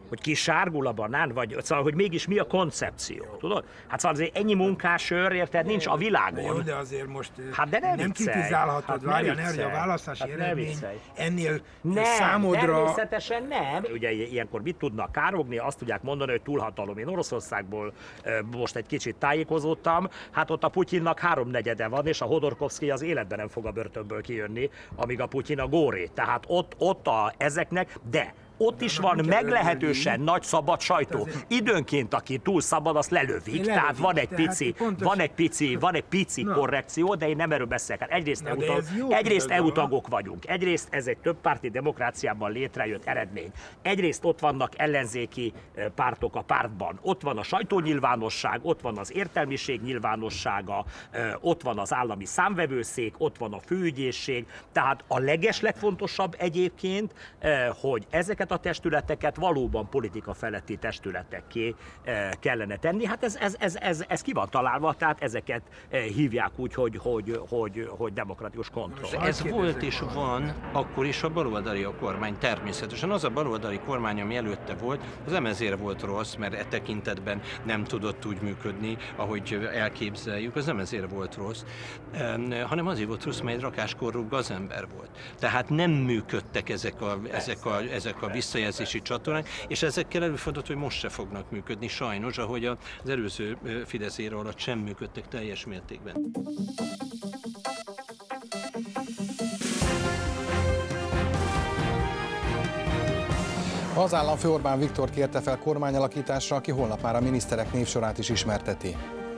hogy kisárgul a banán, vagy szóval, hogy mégis mi a koncepció, tudod? Hát szóval azért ennyi munkásőr, érted, nincs a világon. Jó, de azért most hát de nem kritizálhatod, várjál, hogy a választási eredmény ennél számodra... Természetesen nem. Ugye ilyenkor mit tudnak károgni? Azt tudják mondani, hogy túlhatalom. Én Oroszországból most egy kicsit tájékozódtam, hát ott a Putyinnak 3/4 van, és a Hodorkovszky az életben nem fog a börtönből kijönni, amíg a Putyin a góré. Tehát ott ezeknek, de ott is van meglehetősen nagy szabad sajtó. Időnként, aki túl szabad, azt lelövik. Tehát van egy pici korrekció, de én nem erről beszélek. Egyrészt EU tagok vagyunk. Egyrészt ez egy többpárti demokráciában létrejött eredmény. Egyrészt ott vannak ellenzéki pártok a pártban. Ott van a sajtónyilvánosság, ott van az értelmiség nyilvánossága, ott van az állami számvevőszék, ott van a főügyészség. Tehát a legfontosabb egyébként, hogy ezeket a testületeket valóban politika feletti testületekké kellene tenni. Hát ez ki van találva, tehát ezeket hívják úgy, hogy demokratikus kontroll. Ez volt és van akkor is a baloldali a kormány, természetesen. Az a baloldali kormány, ami előtte volt, az nem ezért volt rossz, mert e tekintetben nem tudott úgy működni, ahogy elképzeljük, az nem ezért volt rossz, hanem azért volt rossz, mert egy rakáskorú gazember volt. Tehát nem működtek ezek a visszajelzési csatornák, és ezekkel előfordult, hogy most se fognak működni, sajnos, ahogy az előző Fidesz éra alatt sem működtek teljes mértékben. Az államfő Orbán Viktor kérte fel kormányalakításra, aki holnap már a miniszterek névsorát is ismerteti.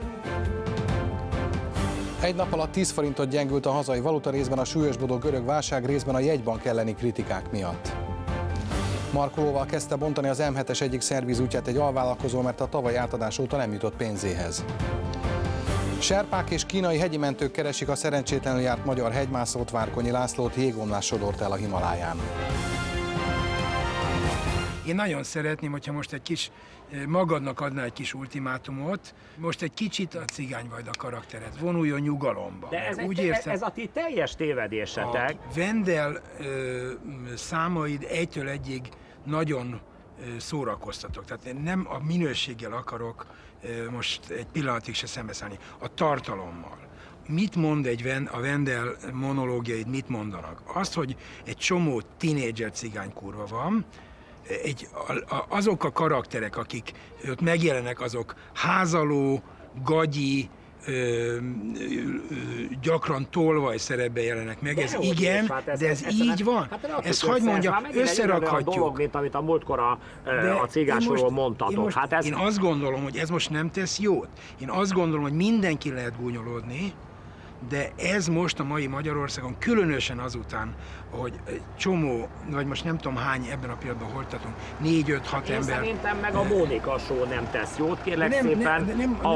Egy nap alatt 10 forintot gyengült a hazai valuta, részben a súlyosbodó görög válság, részben a jegybank elleni kritikák miatt. Markolóval kezdte bontani az M7-es egyik szerviz útját egy alvállalkozó, mert a tavalyi átadás óta nem jutott pénzéhez. Serpák és kínai hegyi mentők keresik a szerencsétlenül járt magyar hegymászót, Várkonyi Lászlót, jégomlás sodort el a Himaláján. Én nagyon szeretném, hogyha most magadnak adná egy kis ultimátumot, most egy kicsit a cigányvajda karakteret, vonuljon nyugalomba. De ez a ti teljes tévedésetek. A Wendel számaid 1-től 1-ig nagyon szórakoztatok. Tehát én nem a minőséggel akarok most egy pillanatig se szembeszállni, a tartalommal. Mit mond a Wendel monológiaid, mit mondanak? Azt, hogy egy csomó tínédzser cigánykurva van, azok a karakterek, akik ott megjelennek, azok házaló, gagyi, gyakran tolvaj szerepbe jelennek meg. Ez igen, de ez így van. Ez hogy mondja, összerakhatjuk. Dolog, mint amit a múltkor a cigánysorról mondtatok. Én azt gondolom, hogy ez most nem tesz jót. Én azt gondolom, hogy mindenki lehet gúnyolódni, de ez most a mai Magyarországon, különösen azután, hogy egy csomó, vagy most nem tudom hány ebben a pillanatban holtatunk, 4-5-6 ember... Szerintem meg a Mónika Show nem tesz jót, kérlek szépen.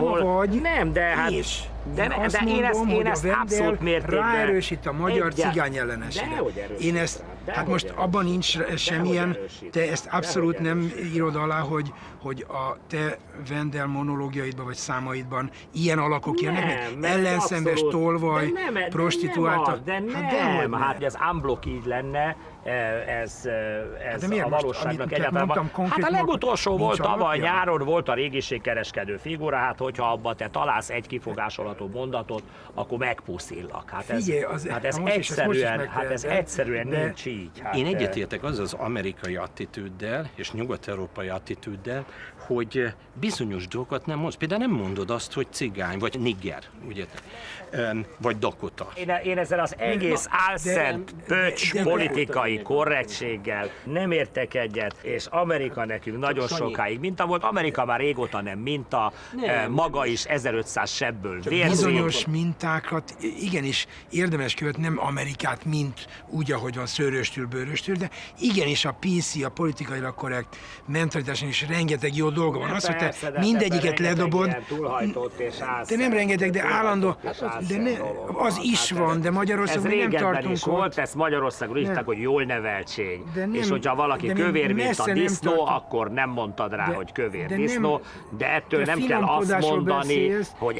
Én ezt abszolút mértékben ráerősít a magyar cigány ellenességre. Én ezt, hát most abban nincs semmilyen, te ezt abszolút nem írod alá, hogy a te Wendel monológiaidban vagy számaidban ilyen alakok jönnek meg, ellenszembes tolvaj, prostituáltak. De nem, hát ez unblock így lenne, ez a valóságnak egyáltalán van. Hát a legutolsó volt tavaly nyáron, volt a régiségkereskedő figura, hát hogyha abban te találsz egy kifogásolható mondatot, akkor megpuszillak. Hát ez egyszerűen nincs így. Én egyetértek az amerikai attitűddel és nyugat-európai attitűddel, hogy bizonyos dolgokat nem mondsz. Például nem mondod azt, hogy cigány, vagy nigger, ugye? Vagy Dakota. Én ezzel az egész álszent pöcs politikai korrektséggel nem értek egyet, és Amerika nekünk nagyon sokáig minta volt. Amerika már régóta nem minta, maga is 1500 sebből vérzik. Bizonyos mintákat igenis érdemes követni, nem Amerikát, mint úgy, ahogy van szőröstül, bőröstül, de igenis a PC, a politikailag korrekt mentalitáson is rengeteg jó dolga van. Az, hogy te mindegyiket ledobod, de nem rengeteg, de állandó, de ne, az is van, de Magyarországon nem tartunk is volt, ezt Magyarországon írták, hogy jól neveltség. És hogyha valaki kövér, mint a disznó, akkor nem mondtad rá, hogy kövér disznó, de ettől nem kell azt mondani, hogy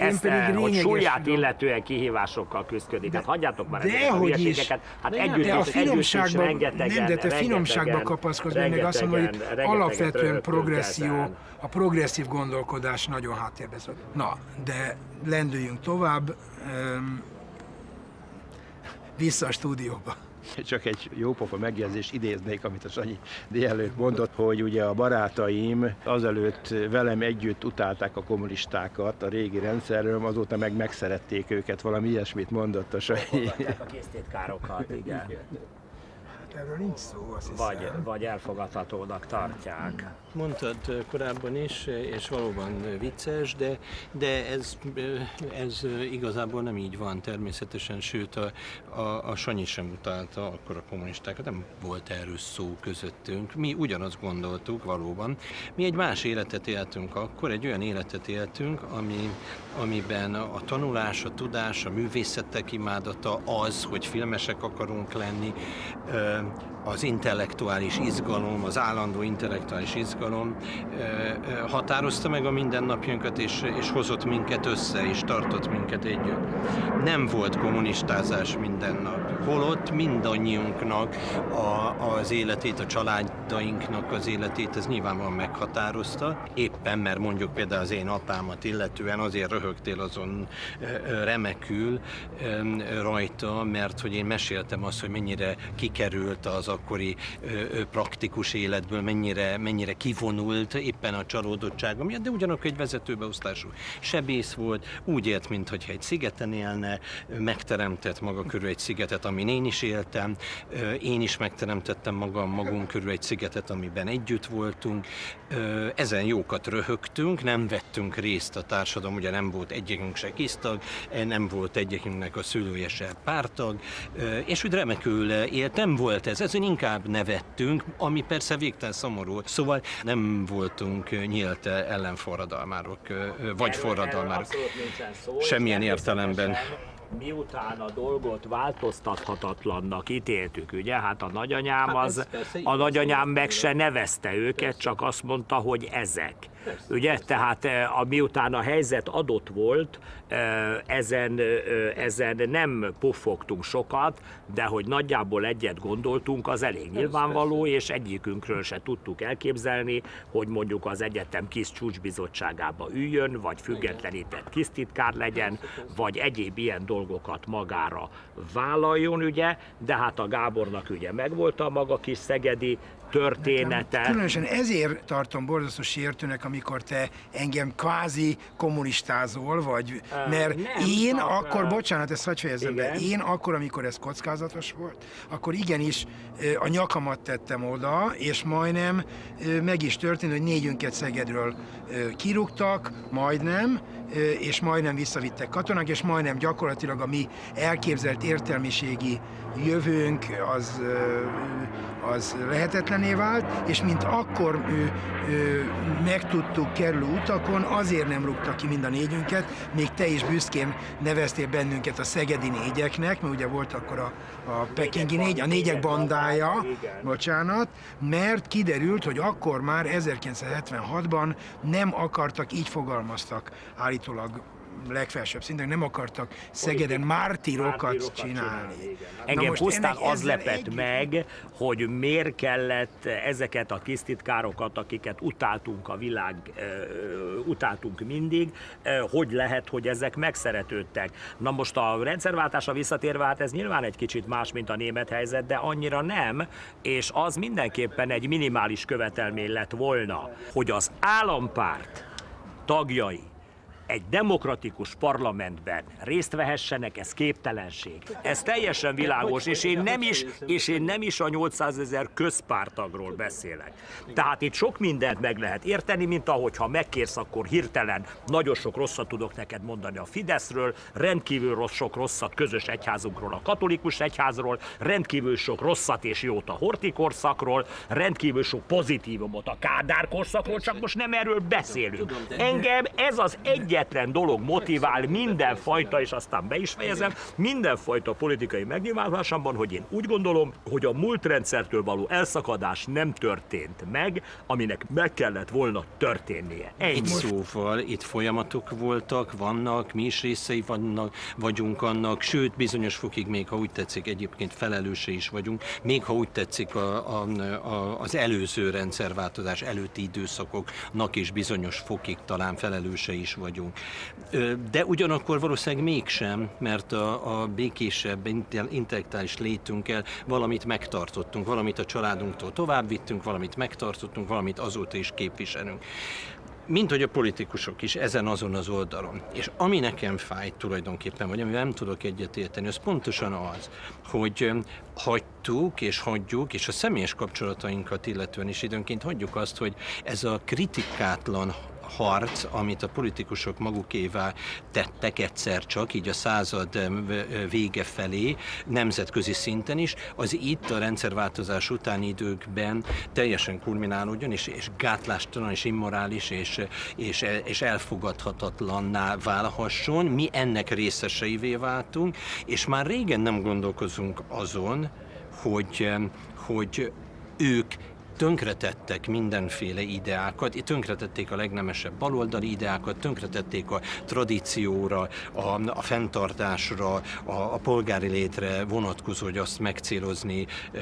súlyát illetően kihívásokkal küzdik. Hát hagyjátok már ezeket a hülyeségeket. Hát de a finomság rengetegen, nem, de te finomságba kapaszkodsz, meg azt mondom, hogy alapvetően a progresszív gondolkodás nagyon háttérbe szól. Na, de lendüljünk tovább, vissza a stúdióba. Csak egy jópofa megjegyzést idéznék, amit a Sanyi délelőtt mondott, hogy ugye a barátaim azelőtt velem együtt utálták a kommunistákat a régi rendszerről, azóta meg megszerették őket, valami ilyesmit mondott a Sanyi. A késztétkárokat, igen. Erről nincs szó, azt hiszem. Vagy elfogadhatónak tartják. Mondtad korábban is, és valóban vicces, de ez igazából nem így van természetesen, sőt a Sanyi sem utálta akkor a kommunistákat, nem volt erről szó közöttünk. Mi ugyanazt gondoltuk valóban. Mi egy más életet éltünk akkor, egy olyan életet éltünk, amiben a tanulás, a tudás, a művészetek imádata az, hogy filmesek akarunk lenni, az intellektuális izgalom, az állandó intellektuális izgalom határozta meg a mindennapjunkat, és hozott minket össze, és tartott minket együtt. Nem volt kommunistázás minden nap, holott mindannyiunknak az életét, a családainknak az életét, ez nyilvánvalóan meghatározta. Éppen, mert mondjuk például az én apámat illetően azért röhögtél azon remekül rajta, mert hogy én meséltem azt, hogy mennyire kikerült az akkori praktikus életből, mennyire kivonult éppen a csalódottsága miatt, de ugyanakkor egy vezetőbeosztású sebész volt, úgy élt, mintha egy szigeten élne, megteremtett maga körül egy szigetet, amin én is éltem, én is megteremtettem magunk körül egy szigetet, amiben együtt voltunk, ezen jókat röhögtünk, nem vettünk részt a társadalom, ugye nem volt egyikünk se kisztag, nem volt egyikünknek a szülője se pártag, és úgy remekül élt, nem volt ez, ezen inkább nevettünk, ami persze végtelen szomorú. Szóval nem voltunk nyílt ellenforradalmárok, vagy forradalmárok. Semmilyen értelemben. Miután a dolgot változtathatatlannak ítéltük, ugye, hát a nagyanyám meg se nevezte őket, csak azt mondta, hogy ezek. Ugye, tehát miután a helyzet adott volt, ezen nem puffogtunk sokat, de hogy nagyjából egyet gondoltunk, az elég nyilvánvaló, és egyikünkről se tudtuk elképzelni, hogy mondjuk az egyetem KISZ csúcsbizottságába üljön, vagy függetlenített KISZ titkár legyen, vagy egyéb ilyen dolgokat magára vállaljon, ugye, de hát a Gábornak ugye megvolt a maga kis szegedi története. Különösen ezért tartom borzasztó sértőnek, amikor te engem kvázi kommunistázol, vagy, mert én akkor, bocsánat, ezt hadd fejezzem be, én akkor, amikor ez kockázatos volt, akkor igenis a nyakamat tettem oda, és majdnem meg is történt, hogy négyünket Szegedről kirúgtak, majdnem, és majdnem visszavittek katonák, és majdnem gyakorlatilag a mi elképzelt értelmiségi jövőnk az lehetetlené vált, és mint akkor meg tudtuk kerülő utakon, azért nem rúgtak ki mind a négyünket, még te is büszkén neveztél bennünket a szegedi négyeknek, mert ugye volt akkor a pekingi négy, a négyek bandája, bocsánat, mert kiderült, hogy akkor már 1976-ban nem akartak, így fogalmaztak állítólag legfelsőbb szinten, nem akartak Szegeden mártírokat csinálni. Engem pusztán az lepett meg, hogy miért kellett ezeket a kisztitkárokat, akiket utáltunk utáltunk mindig, hogy lehet, hogy ezek megszeretődtek. Na most a rendszerváltásra visszatérve, hát ez nyilván egy kicsit más, mint a német helyzet, de annyira nem, és az mindenképpen egy minimális követelmény lett volna, hogy az állampárt tagjai egy demokratikus parlamentben részt vehessenek, ez képtelenség. Ez teljesen világos, és én nem is a 800 000 közpártagról beszélek. Tehát itt sok mindent meg lehet érteni, mint ahogy ha megkérsz, akkor hirtelen nagyon sok rosszat tudok neked mondani a Fideszről, rendkívül sok rosszat közös egyházunkról, a katolikus egyházról, rendkívül sok rosszat és jót a Horthy korszakról, rendkívül sok pozitívumot a Kádár korszakról, csak most nem erről beszélünk. Engem ez az egyetlen egyetlen dolog motivál mindenfajta, és aztán be is fejezem, mindenfajta politikai megnyilvánulásomban, hogy én úgy gondolom, hogy a múltrendszertől való elszakadás nem történt meg, aminek meg kellett volna történnie. Egy szóval itt folyamatok voltak, vannak, mi is részei vagyunk annak, sőt, bizonyos fokig még, ha úgy tetszik, egyébként felelőse is vagyunk, még ha úgy tetszik az előző rendszerváltozás előtti időszakoknak is bizonyos fokig talán felelőse is vagyunk. De ugyanakkor valószínűleg mégsem, mert a békésebb intellektuális létünkkel valamit megtartottunk, valamit a családunktól tovább vittünk, valamit megtartottunk, valamit azóta is képviselünk. Mint hogy a politikusok is azon az oldalon. És ami nekem fájt tulajdonképpen, vagy amivel nem tudok egyetérteni, az pontosan az, hogy hagytuk és hagyjuk, és a személyes kapcsolatainkat illetően is időnként hagyjuk azt, hogy ez a kritikátlan harc, amit a politikusok magukévá tettek egyszer csak, így a század vége felé, nemzetközi szinten is, az itt a rendszerváltozás utáni időkben teljesen kulminálódjon, és gátlástalan, és immorális, és elfogadhatatlanná válhasson. Mi ennek részeseivé váltunk, és már régen nem gondolkozunk azon, hogy ők tönkretettek mindenféle ideákat, tönkretették a legnemesebb baloldali ideákat, tönkretették a tradícióra, a fenntartásra, a polgári létre vonatkozó, hogy azt megcélozni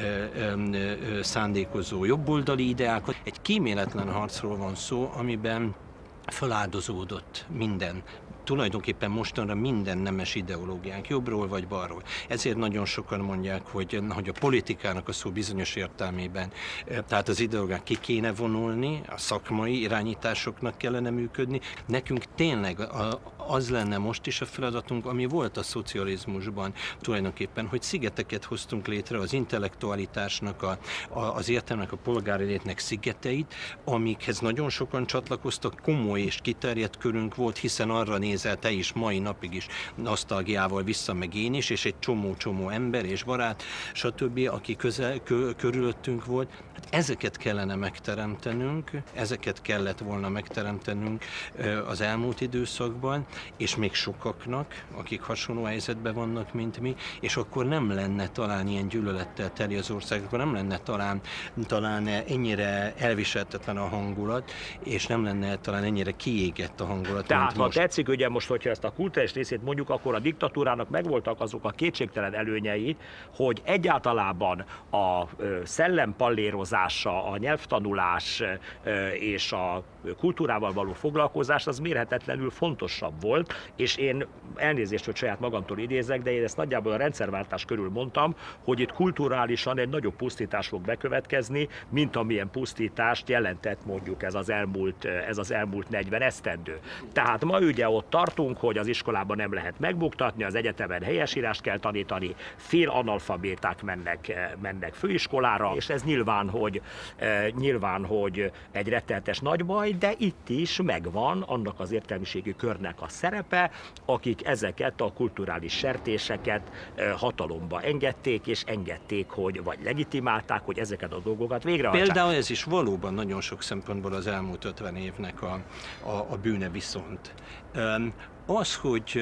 szándékozó jobboldali ideákat. Egy kíméletlen harcról van szó, amiben feláldozódott minden. Tulajdonképpen mostanra minden nemes ideológiánk, jobbról vagy balról. Ezért nagyon sokan mondják, hogy a politikának a szó bizonyos értelmében, tehát az ideológiák ki kéne vonulni, a szakmai irányításoknak kellene működni. Nekünk tényleg az lenne most is a feladatunk, ami volt a szocializmusban tulajdonképpen, hogy szigeteket hoztunk létre az intellektualitásnak, az értelmek, a polgári létnek szigeteit, amikhez nagyon sokan csatlakoztak, komoly és kiterjedt körünk volt, hiszen arra nézel te is mai napig is nosztalgiával vissza, meg én is, és egy csomó ember és barát, stb., aki körülöttünk volt. Hát ezeket kellene megteremtenünk, ezeket kellett volna megteremtenünk az elmúlt időszakban, és még sokaknak, akik hasonló helyzetben vannak, mint mi, és akkor nem lenne talán ilyen gyűlölettel teli az ország, akkor nem lenne talán ennyire elviselhetetlen a hangulat, és nem lenne talán ennyire kiégett a hangulat, tehát, mint most. Ha tetszik, ugye most, hogyha ezt a kulturális részét mondjuk, akkor a diktatúrának megvoltak azok a kétségtelen előnyei, hogy egyáltalában a szellempallérozása, a nyelvtanulás és a kultúrával való foglalkozás az mérhetetlenül fontosabb volt, és én elnézést, hogy saját magamtól idézek, de én ezt nagyjából a rendszerváltás körül mondtam, hogy itt kulturálisan egy nagyobb pusztítás fog bekövetkezni, mint amilyen pusztítást jelentett mondjuk ez az elmúlt 40 esztendő. Tehát ma ugye ott tartunk, hogy az iskolában nem lehet megbuktatni, az egyetemen helyesírást kell tanítani, fél analfabéták mennek főiskolára, és ez nyilván, hogy egy rettenetes nagy baj, de itt is megvan annak az értelmiségi körnek a szerepe, akik ezeket a kulturális sertéseket hatalomba engedték, és engedték, vagy legitimálták, hogy ezeket a dolgokat végrehajtsák. Például ez is valóban nagyon sok szempontból az elmúlt 50 évnek a bűne viszont. Az,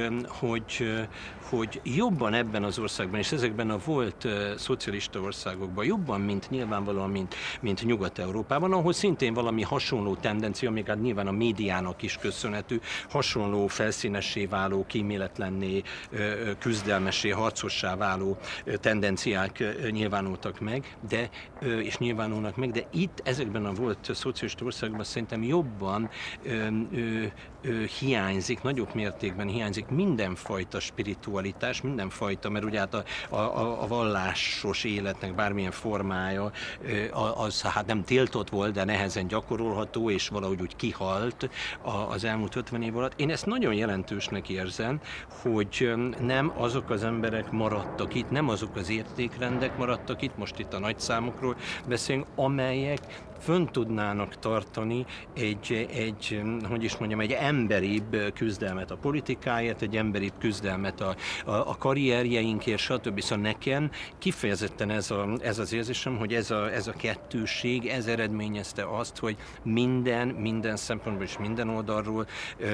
hogy jobban ebben az országban, és ezekben a volt szocialista országokban, jobban, mint nyilvánvalóan, mint Nyugat-Európában, ahol szintén valami hasonló tendencia, még hát nyilván a médiának is köszönhető, hasonló felszínessé váló, kíméletlenné, küzdelmessé, harcossá váló tendenciák nyilvánultak meg, és nyilvánulnak meg, de itt ezekben a volt szocialista országokban szerintem jobban hiányzik, nagyobb mértékben hiányzik mindenfajta spiritualitás, mindenfajta, mert ugye hát a vallásos életnek bármilyen formája az hát nem tiltott volt, de nehezen gyakorolható, és valahogy úgy kihalt az elmúlt 50 év alatt. Én ezt nagyon jelentősnek érzem, hogy nem azok az emberek maradtak itt, nem azok az értékrendek maradtak itt, most itt a nagy számokról beszélünk, amelyek fönn tudnának tartani egy emberibb küzdelmet a politikáért, egy emberi küzdelmet a karrierjeinkért, stb. Szóval nekem kifejezetten ez az érzésem, hogy ez a kettőség, ez eredményezte azt, hogy minden szempontból és minden oldalról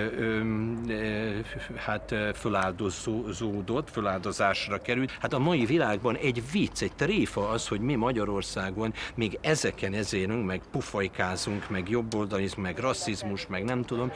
hát föláldozásra került. Hát a mai világban egy vicc, egy tréfa az, hogy mi Magyarországon még ezeken ezérünk, meg pufajkázunk, meg jobboldalizmus, meg rasszizmus, meg nem tudom,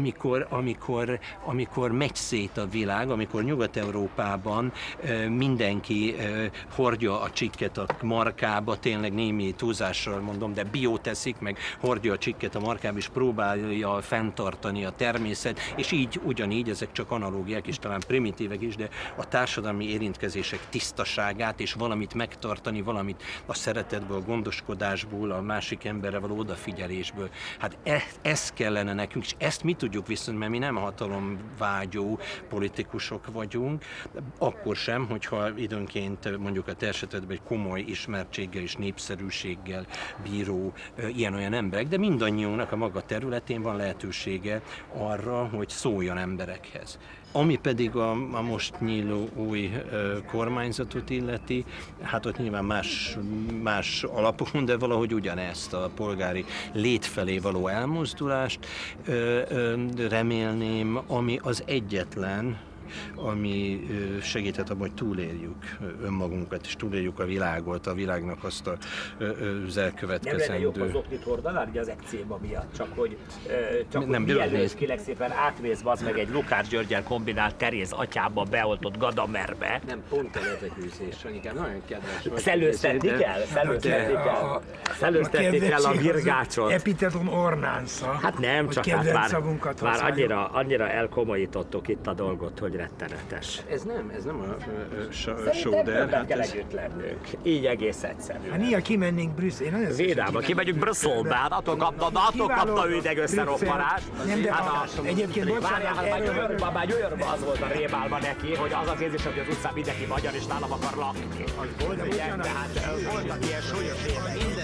amikor megy szét a világ, amikor Nyugat-Európában mindenki hordja a csikket a markába, tényleg némi túlzással mondom, de bióteszik, meg hordja a csikket a markába, és próbálja fenntartani a természet, és így ugyanígy, ezek csak analógiák és talán primitívek is, de a társadalmi érintkezések tisztaságát és valamit megtartani, valamit a szeretetből, a gondoskodásból, a másik emberre való odafigyelésből. Hát ez kellene nekünk, és ezt mi tudjuk viszont, mert mi nem hatalomvágyó politikusok vagyunk, akkor sem, hogyha időnként mondjuk a te esetedben egy komoly ismertséggel és népszerűséggel bíró ilyen-olyan emberek, de mindannyiunknak a maga területén van lehetősége arra, hogy szóljon emberekhez. Ami pedig a most nyíló új kormányzatot illeti, hát ott nyilván más alapokon, de valahogy ugyanezt a polgári lét felé való elmozdulást remélném, ami az egyetlen, ami segíthet abban, hogy túléljük önmagunkat, és túléljük a világot, a világnak azt az elkövetkezendő... Nem lenne jobb az oknit hordanál, ugye az ekcéma miatt, csak hogy mielőtt szépen átmész az meg egy Lukács Györgyel kombinált Teréz atyába beoltott Gadamerbe. Nem, pont a levegőzés, inkább nagyon kedves vagy. Szellőztetni kell? Szellőztetni kell a virgácsot. Epiteton ornánsa. Hát nem, csak hát már annyira elkomolyítottuk itt a dolgot, hogy rettenetes. Ez nem a Sóder. Hát kell együtt lennünk. Így egész egyszerű. Hát néha kimennénk Brüsszelbe. Védába, kimegyünk Brüsszelbe, hát attól kapta ő ideg összeroppanást. Nem, de egyébként bocsánat, már Győrben az volt a rémálma neki, hogy az az érzés, hogy az utcán mindenki magyar és nálam akar lakni. Voltak ilyen súlyos